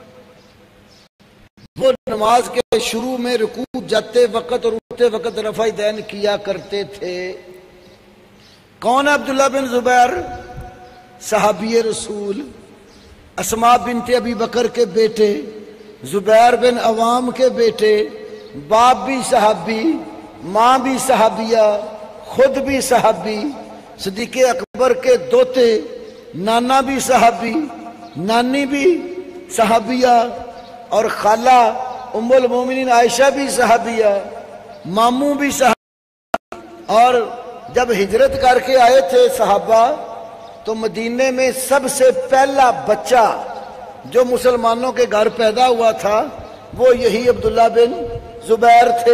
S1: وہ نماز کے شروع میں رکوع جاتے وقت اور اٹھتے وقت رفع دین کیا کرتے تھے۔ کون ہے عبداللہ بن زبیر؟ صحابی رسول، اسماء بنت ابی بکر کے بیٹے، زبیر بن عوام کے بیٹے، باپ بھی صحابی، ماں بھی صحابیہ، خود بھی صحابی، صدیق اکبر کے دوتے، نانا بھی صحابی، نانی بھی صحابیہ، اور خالہ ام المومنین عائشہ بھی صحابیہ، ماموں بھی صحابی۔ اور جب ہجرت کر کے آئے تھے صحابہ تو مدینے میں سب سے پہلا بچہ جو مسلمانوں کے گھر پیدا ہوا تھا وہ یہی عبداللہ بن زبیر تھے۔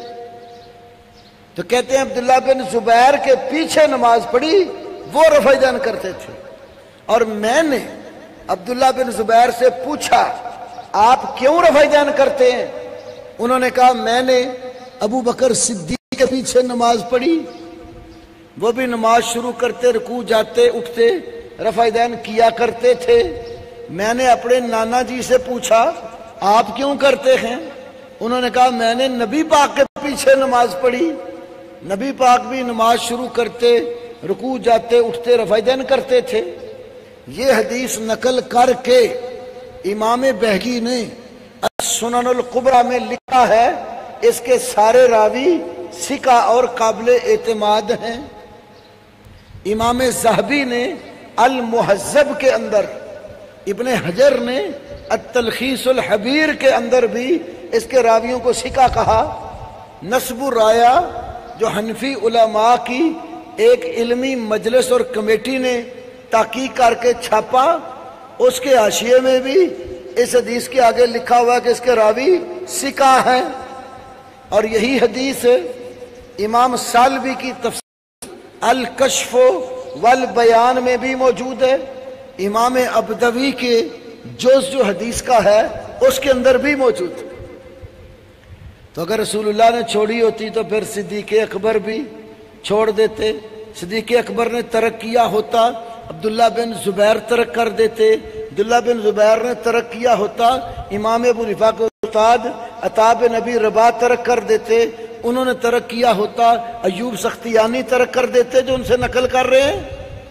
S1: تو کہتے ہیں عبداللہ بن زبیر کے پیچھے نماز پڑھی، وہ رفع دین کرتے تھے، اور میں نے عبداللہ بن زبیر سے پوچھا آپ کیوں رفع دین کرتے ہیں؟ انہوں نے کہا میں نے ابو بکر صدیق کے پیچھے نماز پڑھی، وہ بھی نماز شروع کرتے رکوع جاتے اٹھتے رفع دین کیا کرتے تھے۔ میں نے اپنے نانا جی سے پوچھا آپ کیوں کرتے ہیں؟ انہوں نے کہا میں نے نبی پاک کے پیچھے نماز پڑھی، نبی پاک بھی نماز شروع کرتے رکوع جاتے اٹھتے رفع دین کرتے تھے۔ یہ حدیث نقل کر کے امام بہقی نے السنن الکبریٰ میں لکھا ہے، اس کے سارے راوی ثقہ اور قابل اعتماد ہیں۔ امام ذہبی نے المہذب کے اندر، ابن حجر نے التلخیص الحبیر کے اندر بھی اس کے راویوں کو ثقہ کہا۔ نصب الرایہ جو حنفی علماء کی ایک علمی مجلس اور کمیٹی نے تحقیق کر کے چھاپا، اس کے حاشیے میں بھی اس حدیث کے آگے لکھا ہوا ہے کہ اس کے راوی ثقہ ہیں، اور یہی حدیث امام سالبی کی تفسیر الکشف والبیان میں بھی موجود ہے، امام ابدوی کے جز جو حدیث کا ہے اس کے اندر بھی موجود ہے۔ تو اگر رسول اللہ نے چھوڑی ہوتی تو پھر صدیق اکبر بھی چھوڑ دیتے، صدیق اکبر نے ترک کیا ہوتا عبداللہ بن زبیر ترک کر دیتے، عبداللہ بن زبیر نے ترک کیا ہوتا امام ابو حنیفہ کے استاد عطا بن ابی رباح ترک کر دیتے، انہوں نے ترک کیا ہوتا ایوب سختیانی ترک کر دیتے جو ان سے نقل کر رہے ہیں۔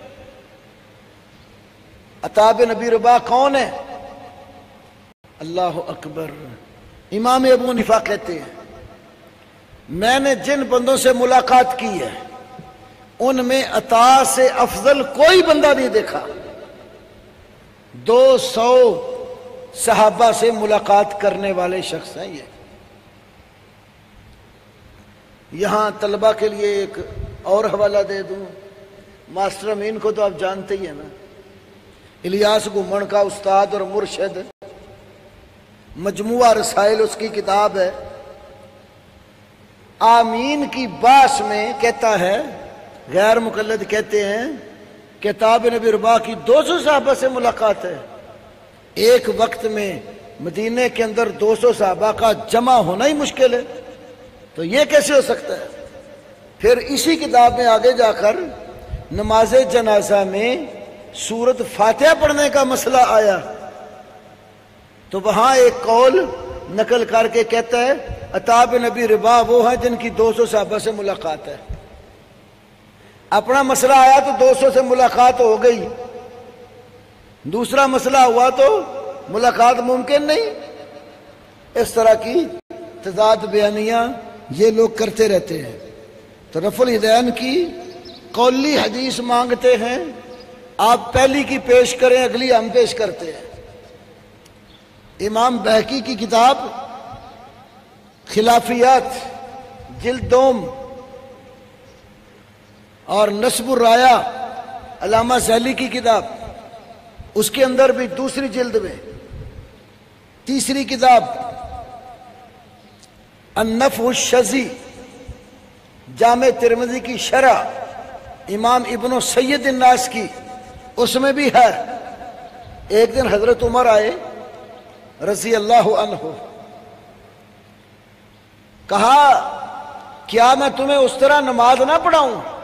S1: عطا بن ابی رباح کون ہے؟ اللہ اکبر۔ امام ابو حنیفہ کہتے ہیں میں نے جن بندوں سے ملاقات کی ہے ان میں عطا سے افضل کوئی بندہ نہیں دیکھا۔ 200 صحابہ سے ملاقات کرنے والے شخص ہیں یہ۔ یہاں طلبہ کے لیے ایک اور حوالہ دے دوں، ماسٹر امین کو تو آپ جانتے ہی ہیں نا، الیاس گھمن کا استاد اور مرشد، مجموعہ رسائل اس کی کتاب ہے۔ آمین کی باس میں کہتا ہے، غیر مقلد کہتے ہیں کہ عطا بن ابی رباح کی 200 صحابہ سے ملاقات ہے۔ ایک وقت میں مدینے کے اندر 200 صحابہ کا جمع ہونا ہی مشکل ہے، تو یہ کیسے ہو سکتا ہے؟ پھر اسی کتاب میں آگے جا کر نماز جنازہ میں سورت فاتحہ پڑھنے کا مسئلہ آیا تو وہاں ایک قول نقل کر کے کہتا ہے عطا بن ابی رباح وہ ہیں جن کی 200 صحابہ سے ملاقات ہے۔ اپنا مسئلہ آیا تو 200 سے ملاقات ہو گئی، دوسرا مسئلہ ہوا تو ملاقات ممکن نہیں۔ اس طرح کی تضاد بیانیاں یہ لوگ کرتے رہتے ہیں۔ تو رفع الیدین کی قولی حدیث مانگتے ہیں، آپ پہلی کی پیش کریں، اگلی ہم پیش کرتے ہیں۔ امام بہقی کی کتاب خلافیات جلد 2 اور نصب الرایہ علامہ ذیلی کی کتاب، اس کے اندر بھی دوسری جلد میں تیسری کتاب النفع الشذی جامع ترمذی کی شرح امام ابن سید الناس کی، اس میں بھی ہے۔ ایک دن حضرت عمر آئے رضی اللہ عنہ، کہا کیا میں تمہیں اس طرح نماز نہ پڑھاؤں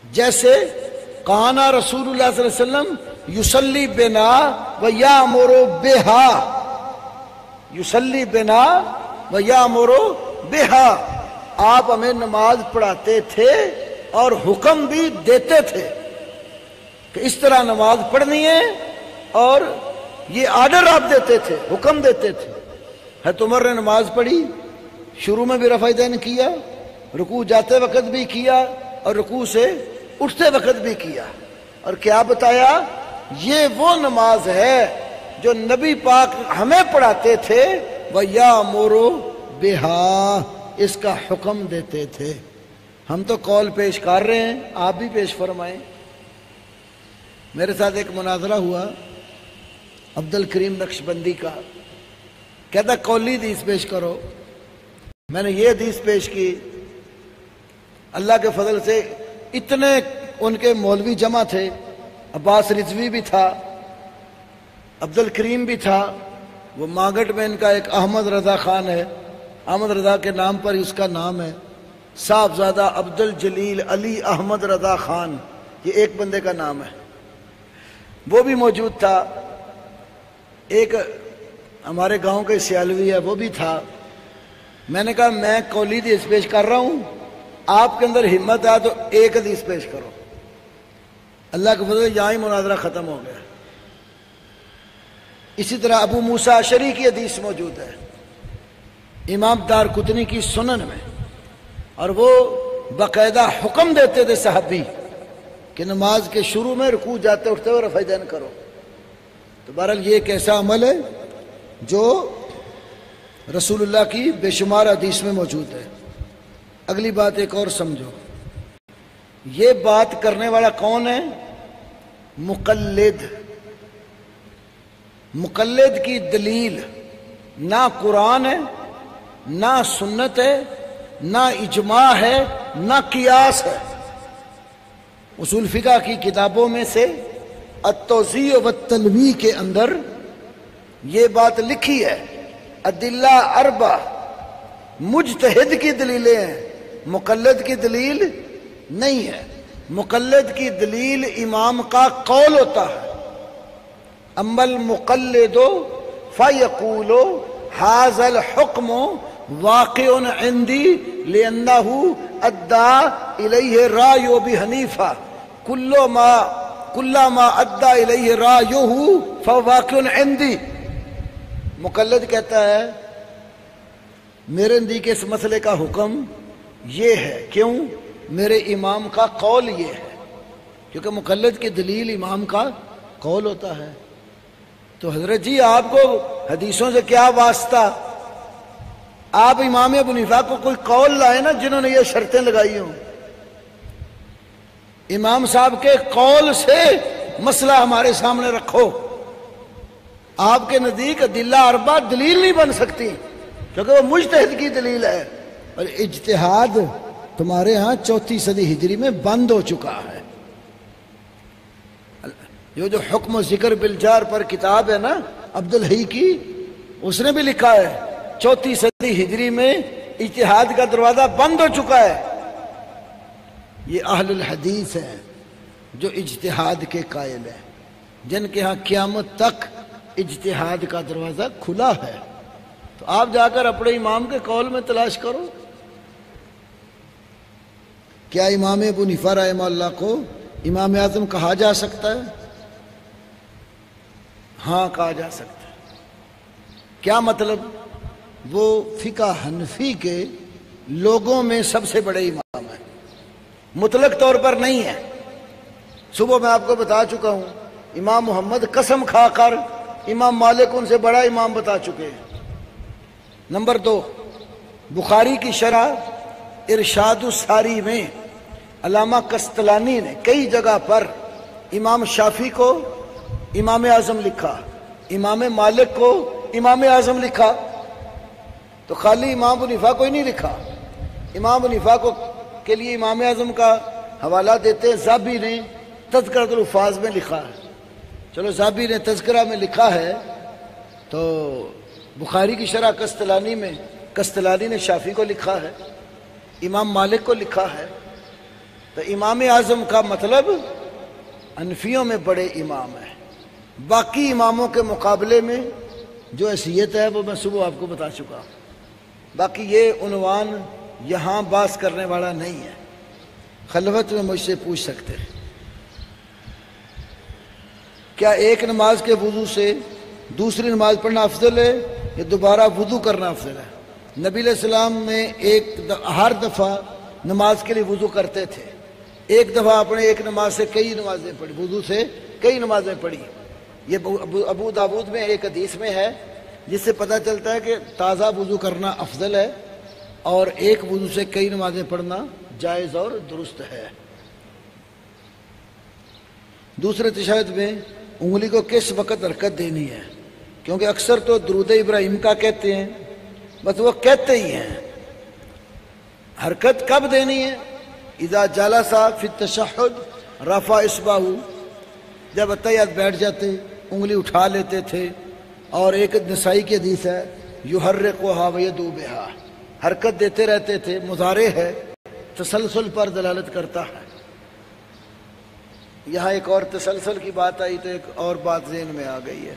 S1: جیسے کانا رسول اللہ صلی اللہ علیہ وسلم یصلی بنا و یامر بہا، یصلی بنا و یامر بہا، آپ ہمیں نماز پڑھاتے تھے اور حکم بھی دیتے تھے کہ اس طرح نماز پڑھنی ہے، اور یہ آرڈر آپ دیتے تھے، حکم دیتے تھے۔ حضرت عمر نے نماز پڑھی، شروع میں بھی رفع دین کیا، رکوع جاتے وقت بھی کیا، اور رکوع سے اٹھتے وقت بھی کیا، اور کیا بتایا؟ یہ وہ نماز ہے جو نبی پاک ہمیں پڑھاتے تھے، وَيَأْمُرُ بِهَا، اس کا حکم دیتے تھے۔ ہم تو قول پیش کر رہے ہیں، آپ بھی پیش فرمائیں۔ میرے ساتھ ایک مناظرہ ہوا عبد الکریم نقشبندی کا، کہتا قولی حدیث پیش کرو۔ میں نے یہ حدیث پیش کی، اللہ کے فضل سے اتنے ان کے مولوی جمع تھے، عباس رضوی بھی تھا، عبد الکریم بھی تھا، وہ مانگٹ میں ان کا ایک احمد رضا خان ہے، احمد رضا کے نام پر اس کا نام ہے، صاحبزادہ عبد الجلیل علی احمد رضا خان، یہ ایک بندے کا نام ہے، وہ بھی موجود تھا۔ ایک ہمارے گاؤں کے سیالوی ہے، وہ بھی تھا۔ میں نے کہا میں قولی حدیث پیش کر رہا ہوں، آپ کے اندر ہمت ہے تو ایک حدیث پیش کرو۔ اللہ کے فضل سے یہاں ہی مناظرہ ختم ہو گیا۔ اسی طرح ابو موسیٰ اشعری کی حدیث موجود ہے امام دارقطنی کی سنن میں، اور وہ باقاعدہ حکم دیتے تھے صحابی کہ نماز کے شروع میں رکوع جاتے اٹھتے ہوئے رفع دین کرو۔ تو بہرحال یہ ایک ایسا عمل ہے جو رسول اللہ کی بے شمار حدیث میں موجود ہے۔ اگلی بات ایک اور سمجھو، یہ بات کرنے والا کون ہے؟ مقلد۔ مقلد کی دلیل نہ قرآن ہے، نہ سنت ہے، نہ اجماع ہے، نہ قیاس ہے۔ اصول فقہ کی کتابوں میں سے التوضیح والتنویع کے اندر یہ بات لکھی ہے، ادلہ اربع، مجتہد کی دلیلیں ہیں، مقلد کی دلیل نہیں ہے۔ مقلد کی دلیل امام کا قول ہوتا ہے۔ اما المقلد فیقول ھذا الحکم واقع عندی لأنہ ادعى الیہ رأی ابی حنیفہ کل ما ادعى الیہ رأیہ فواقع عندی۔ مقلد کہتا ہے میرے نزدیک اس مسئلے کا حکم یہ ہے، کیوں؟ میرے امام کا قول یہ ہے، کیونکہ مقلد کی دلیل امام کا قول ہوتا ہے۔ تو حضرت جی آپ کو حدیثوں سے کیا واسطہ؟ آپ امام ابو حنیفہ کو کوئی قول لائے نا جنہوں نے یہ شرطیں لگائی ہوں۔ امام صاحب کے قول سے مسئلہ ہمارے سامنے رکھو۔ آپ کے نزدیک ادلہ اربع دلیل نہیں بن سکتی کیونکہ وہ مجتہد کی دلیل ہے، اور اجتہاد تمہارے ہاں 4 صدی ہجری میں بند ہو چکا ہے۔ یہ جو حکم و ذکر بالجار پر کتاب ہے نا عبد الحی کی، اس نے بھی لکھا ہے 4 صدی ہجری میں اجتہاد کا دروازہ بند ہو چکا ہے۔ یہ اہل الحدیث ہیں جو اجتہاد کے قائل ہیں، جن کے ہاں قیامت تک اجتہاد کا دروازہ کھلا ہے۔ تو آپ جا کر اپنے امام کے قول میں تلاش کرو۔ کیا امام ابو حنیفہ رحمہ اللہ کو امام اعظم کہا جا سکتا ہے؟ ہاں کہا جا سکتا ہے۔ کیا مطلب؟ وہ فقہ حنفی کے لوگوں میں سب سے بڑے امام ہیں، مطلق طور پر نہیں ہے۔ صبح میں آپ کو بتا چکا ہوں، امام محمد قسم کھا کر امام مالک ان سے بڑا امام بتا چکے ہیں۔ نمبر 2، بخاری کی شرح ارشاد الساری میں علامہ قسطلانی نے کئی جگہ پر امام شافعی کو امام اعظم لکھا، امام مالک کو امام اعظم لکھا، تو خالی امام ابو حنیفہ کو ہی نہیں لکھا۔ امام ابو حنیفہ کو کے لیے امام اعظم کا حوالہ دیتے ہیں، زابی نے تذکرۃ الحفاظ میں لکھا ہے۔ چلو زابی نے تذکرہ میں لکھا ہے، تو بخاری کی شرح قسطلانی میں قسطلانی نے شافعی کو لکھا ہے، امام مالک کو لکھا ہے۔ تو امام اعظم کا مطلب حنفیوں میں بڑے امام ہے، باقی اماموں کے مقابلے میں جو حیثیت ہے وہ میں صبح آپ کو بتا چکا ہوں۔ باقی یہ عنوان یہاں بحث کرنے والا نہیں ہے، خلوت میں مجھ سے پوچھ سکتے ہیں کیا ایک نماز کے وضو سے دوسری نماز پڑھنا افضل ہے یا دوبارہ وضو کرنا افضل ہے؟ نبی علیہ السلام نے ہر دفعہ نماز کے لیے وضو کرتے تھے، ایک دفعہ آپ نے ایک نماز سے کئی نمازیں پڑھی، وضو سے کئی نمازیں پڑھی۔ یہ ابو داود میں ایک حدیث میں ہے جس سے پتہ چلتا ہے کہ تازہ وضو کرنا افضل ہے اور ایک وضو سے کئی نمازیں پڑھنا جائز اور درست ہے۔ دوسرے تشہد میں انگلی کو کس وقت حرکت دینی ہے؟ کیونکہ اکثر تو درود ابراہیم کا کہتے ہیں، بس وہ کہتے ہی ہیں، حرکت کب دینی ہے؟ اذا جلس فی التشہد رفع اصبعہ، جب اتحیات بیٹھ جاتے انگلی اٹھا لیتے تھے، اور ایک نسائی کی حدیث ہے یحرکھا ویدعو بہا، حرکت دیتے رہتے تھے، مضارع ہے، تسلسل پر دلالت کرتا ہے۔ یہاں ایک اور تسلسل کی بات آئی تو ایک اور بات ذہن میں آ گئی ہے،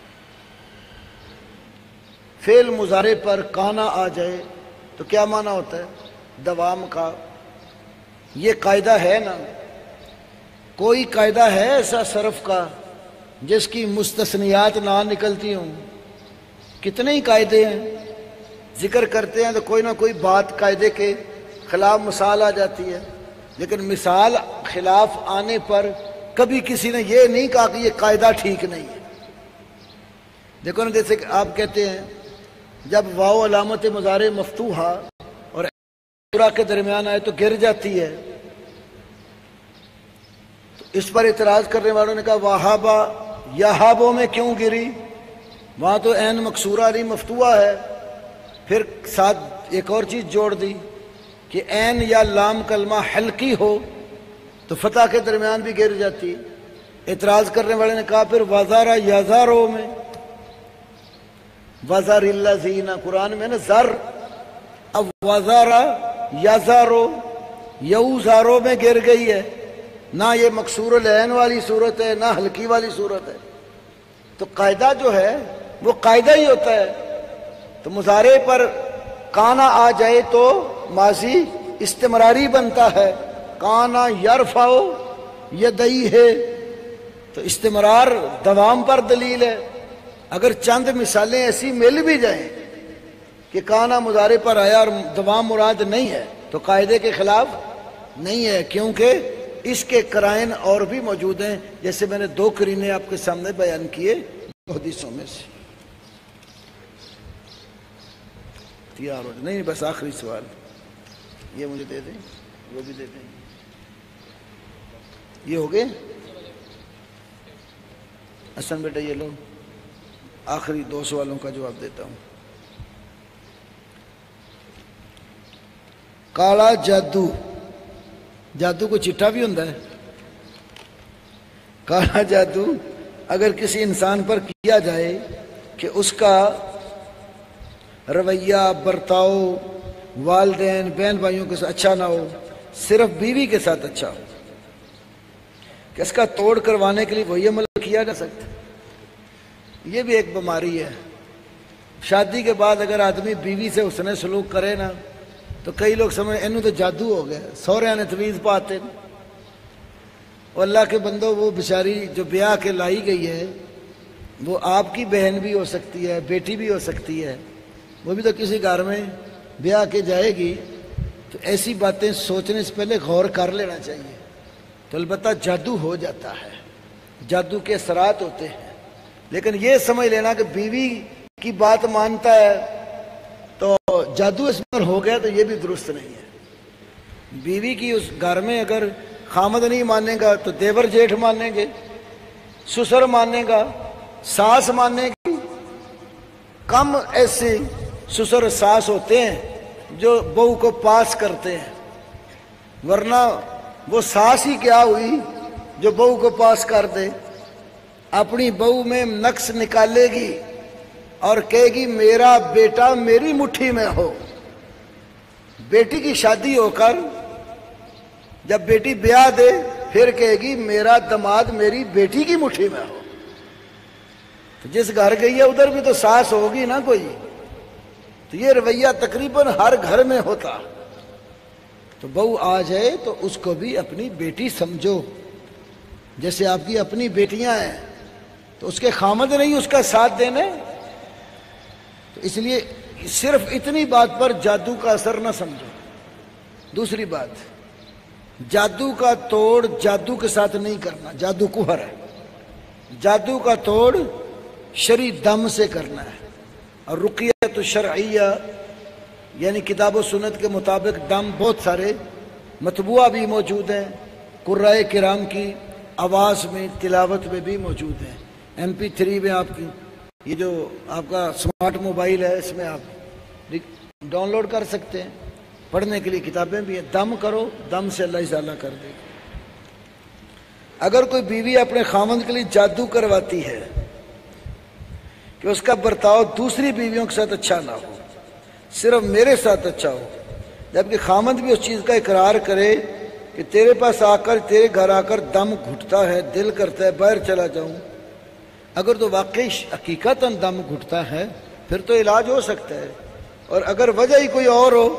S1: فعل مضارع پر کانا آ جائے تو کیا معنی ہوتا ہے؟ دوام کا۔ یہ قاعدہ ہے نا، کوئی قاعدہ ہے ایسا صرف کا جس کی مستثنیات نہ نکلتی ہوں؟ کتنے ہی قاعدے ہیں، ذکر کرتے ہیں تو کوئی نہ کوئی بات قاعدے کے خلاف مثال آ جاتی ہے، لیکن مثال خلاف آنے پر کبھی کسی نے یہ نہیں کہا کہ یہ قاعدہ ٹھیک نہیں ہے۔ دیکھو نا، جیسے کہ آپ کہتے ہیں جب واو علامت مضارع مفتوحہ اور پورا کے درمیان آئے تو گر جاتی ہے، تو اس پر اعتراض کرنے والوں نے کہا وہابا یہابوں میں کیوں گری؟ وہاں تو عین مکسورہ نہیں مفتوحہ ہے۔ پھر ساتھ ایک اور چیز جوڑ دی کہ عین یا لام کلمہ حلقی ہو تو فتح کے درمیان بھی گر جاتی۔ اعتراض کرنے والے نے کہا پھر وزارہ یزارو میں، وزار اللہ زینہ قرآن میں نا زر، اب وزارہ یزارو یوزارو میں گر گئی ہے، نہ یہ مکسور العین والی صورت ہے نہ حلقی والی صورت ہے۔ تو قاعدہ جو ہے وہ قاعدہ ہی ہوتا ہے۔ تو مضارع پر کانا آ جائے تو ماضی استمراری بنتا ہے، کانا یرفع یدیہ ہے، تو استمرار دوام پر دلیل ہے۔ اگر چند مثالیں ایسی مل بھی جائیں کہ کانا مضارع پر آیا اور دوام مراد نہیں ہے تو قاعدے کے خلاف نہیں ہے، کیونکہ اس کے قرائن اور بھی موجود ہیں، جیسے میں نے 2 قرینے آپ کے سامنے بیان کیے حدیثوں میں سے۔ تیار ہو نہیں، بس آخری سوال یہ مجھے دے دیں، وہ بھی دے دیں، یہ ہو گئے حسن بیٹا، یہ لو آخری 2 سوالوں کا جواب دیتا ہوں۔ کالا جادو، جادو کو چٹا بھی ہوتا ہے؟ کالا جادو اگر کسی انسان پر کیا جائے کہ اس کا رویہ برتاؤ والدین بہن بھائیوں کے ساتھ اچھا نہ ہو، صرف بیوی کے ساتھ اچھا ہو، کہ اس کا توڑ کروانے کے لیے وہی عمل کیا جا سکتا ہے؟ یہ بھی ایک بیماری ہے۔ شادی کے بعد اگر آدمی بیوی سے حسن سلوک کرے نا تو کئی لوگ سمجھیں انہوں تو جادو ہو گیا، سورے نے تویز پاتے۔ اور اللہ کے بندو، وہ بیچاری جو بیاہ کے لائی گئی ہے وہ آپ کی بہن بھی ہو سکتی ہے، بیٹی بھی ہو سکتی ہے، وہ بھی تو کسی گھر میں بیاہ کے جائے گی، تو ایسی باتیں سوچنے سے پہلے غور کر لینا چاہیے۔ تو البتہ جادو ہو جاتا ہے، جادو کے اثرات ہوتے ہیں، لیکن یہ سمجھ لینا کہ بیوی کی بات مانتا ہے تو جادو اس پر ہو گیا، تو یہ بھی درست نہیں ہے۔ بیوی کی اس گھر میں اگر خامد نہیں مانے گا تو دیور جیٹھ مانیں گے، سسر مانے گا، ساس مانے گی۔ کم ایسے سسر ساس ہوتے ہیں جو بہو کو پاس کرتے ہیں، ورنہ وہ ساس ہی کیا ہوئی جو بہو کو پاس کر دے۔ اپنی بہو میں نقص نکالے گی اور کہے گی میرا بیٹا میری مٹھی میں ہو۔ بیٹی کی شادی ہو کر جب بیٹی بیاہ دے پھر کہے گی میرا داماد میری بیٹی کی مٹھی میں ہو. تو جس گھر گئی ہے ادھر بھی تو ساس ہوگی نا کوئی. تو یہ رویہ تقریباً ہر گھر میں ہوتا. تو بہو آ جائے تو اس کو بھی اپنی بیٹی سمجھو، جیسے آپ کی اپنی بیٹیاں ہیں. تو اس کے خامد نہیں اس کا ساتھ دینے. تو اس لیے صرف اتنی بات پر جادو کا اثر نہ سمجھو. دوسری بات، جادو کا توڑ جادو کے ساتھ نہیں کرنا، جادو کفر ہے. جادو کا توڑ شرعی دم سے کرنا ہے. اور رقیت شرعیہ یعنی کتاب و سنت کے مطابق دم بہت سارے مطبوعہ بھی موجود ہیں، قرائے کرام کی آواز میں تلاوت میں بھی موجود ہیں. MP3 میں آپ کی یہ جو آپ کا سمارٹ موبائل ہے اس میں آپ ڈاؤن لوڈ کر سکتے ہیں. پڑھنے کے لیے کتابیں بھی ہیں. دم کرو، دم سے اللہ ازالہ کر دے گا. اگر کوئی بیوی اپنے خاوند کے لیے جادو کرواتی ہے کہ اس کا برتاؤ دوسری بیویوں کے ساتھ اچھا نہ ہو، صرف میرے ساتھ اچھا ہو، جبکہ خاوند بھی اس چیز کا اقرار کرے کہ تیرے پاس آ کر تیرے گھر آ کر دم گھٹتا ہے، دل کرتا ہے باہر چلا جاؤں، اگر تو واقعی حقیقتاً دم گھٹتا ہے پھر تو علاج ہو سکتا ہے. اور اگر وجہ ہی کوئی اور ہو،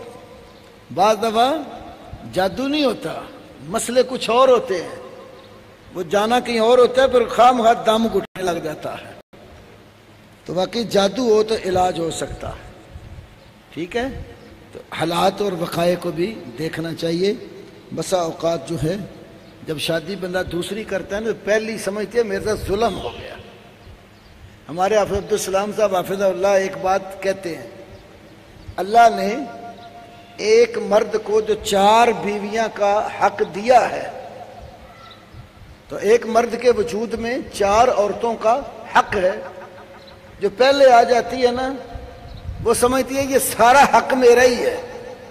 S1: بعض دفعہ جادو نہیں ہوتا، مسئلے کچھ اور ہوتے ہیں، وہ جانا کہیں اور ہوتا ہے پھر خام خواہ دم گھٹنے لگ جاتا ہے. تو واقعی جادو ہو تو علاج ہو سکتا ہے. ٹھیک ہے. تو حالات اور وقائع کو بھی دیکھنا چاہیے. بسا اوقات جو ہے جب شادی بندہ دوسری کرتا ہے نا پہلی سمجھتے ہے میرے ساتھ ظلم ہو گیا. ہمارے حافظ عبدالسلام صاحب حافظ اللہ ایک بات کہتے ہیں، اللہ نے ایک مرد کو جو 4 بیویاں کا حق دیا ہے، تو ایک مرد کے وجود میں 4 عورتوں کا حق ہے. جو پہلے آ جاتی ہے نا وہ سمجھتی ہے یہ سارا حق میرا ہی ہے.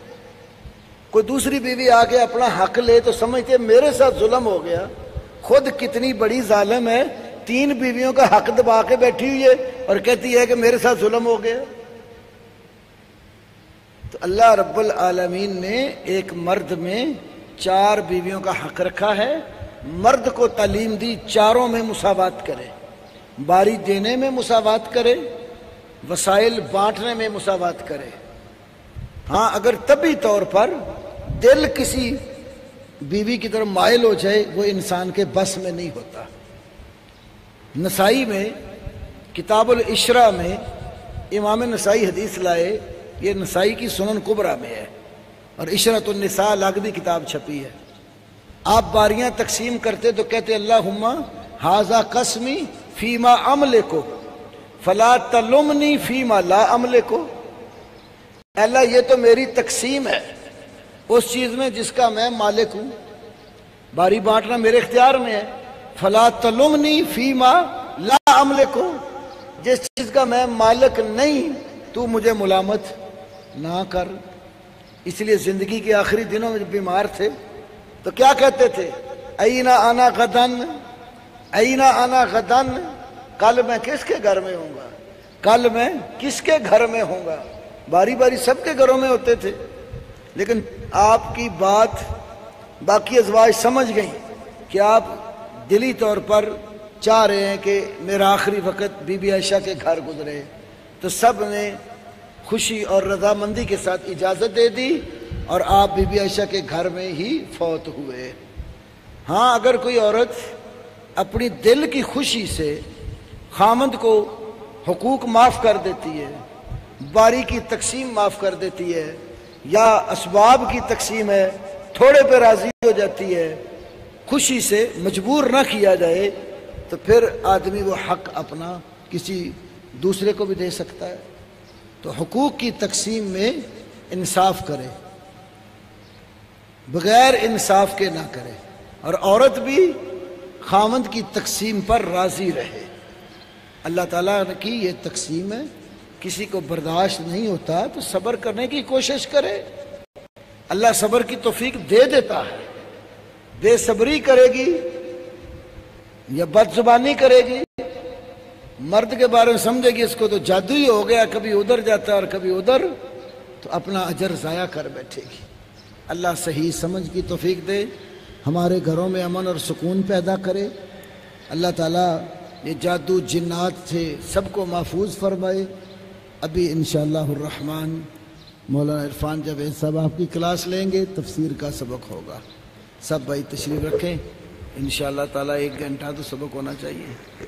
S1: کوئی دوسری بیوی آ کے اپنا حق لے تو سمجھتی ہے میرے ساتھ ظلم ہو گیا. خود کتنی بڑی ظالم ہے، 3 بیویوں کا حق دبا کے بیٹھی ہوئی ہے اور کہتی ہے کہ میرے ساتھ ظلم ہو گیا. تو اللہ رب العالمین نے ایک مرد میں 4 بیویوں کا حق رکھا ہے. مرد کو تعلیم دی چاروں میں مساوات کرے، باری دینے میں مساوات کرے، وسائل بانٹنے میں مساوات کرے. ہاں اگر طبی طور پر دل کسی بیوی کی طرف مائل ہو جائے وہ انسان کے بس میں نہیں ہوتا. نسائی میں کتاب العشرہ میں امام نسائی حدیث لائے، یہ نسائی کی سنن کبریٰ میں ہے اور عشرۃ النساء الگ بھی کتاب چھپی ہے. آپ باریاں تقسیم کرتے تو کہتے اللہم ھذا قسمی فیما املکو فلا تلمنی فیما لا املکو. اللہ یہ تو میری تقسیم ہے اس چیز میں جس کا میں مالک ہوں، باری بانٹنا میرے اختیار میں ہے. فلا تلمنی فیما لا املکو، جس چیز کا میں مالک نہیں تو مجھے ملامت نہ کر. اس لیے زندگی کے آخری دنوں میں جب بیمار تھے تو کیا کہتے تھے؟ اینا انا غدن، اینا انا غدن، کل میں کس کے گھر میں ہوں گا، کل میں کس کے گھر میں ہوں گا. باری باری سب کے گھروں میں ہوتے تھے، لیکن آپ کی بات باقی ازواج سمجھ گئیں کہ آپ دلی طور پر چاہ رہے ہیں کہ میرا آخری وقت بی بی عائشہ کے گھر گزرے. تو سب نے خوشی اور رضامندی کے ساتھ اجازت دے دی اور آپ بی بی عائشہ کے گھر میں ہی فوت ہوئے. ہاں اگر کوئی عورت اپنی دل کی خوشی سے خامند کو حقوق معاف کر دیتی ہے، باری کی تقسیم معاف کر دیتی ہے، یا اسباب کی تقسیم ہے تھوڑے پہ راضی ہو جاتی ہے، خوشی سے مجبور نہ کیا جائے، تو پھر آدمی وہ حق اپنا کسی دوسرے کو بھی دے سکتا ہے. تو حقوق کی تقسیم میں انصاف کرے، بغیر انصاف کے نہ کرے، اور عورت بھی خاوند کی تقسیم پر راضی رہے. اللہ تعالیٰ کی یہ تقسیم ہے، کسی کو برداشت نہیں ہوتا تو صبر کرنے کی کوشش کرے. اللہ صبر کی توفیق دے دیتا ہے. بے صبری کرے گی یا بد زبانی کرے گی، مرد کے بارے میں سمجھے گی اس کو تو جادو ہی ہو گیا، کبھی ادھر جاتا ہے اور کبھی ادھر، تو اپنا اجر ضائع کر بیٹھے گی. اللہ صحیح سمجھ کی توفیق دے، ہمارے گھروں میں امن اور سکون پیدا کرے۔ اللہ تعالیٰ یہ جادو جنات سے سب کو محفوظ فرمائے۔ ابھی انشاءاللہ الرحمن مولانا عرفان جاوید صاحب آپ کی کلاس لیں گے، تفسیر کا سبق ہوگا۔ سب بھائی تشریف رکھیں، انشاءاللہ تعالیٰ 1 گھنٹہ تو سبق ہونا چاہیے۔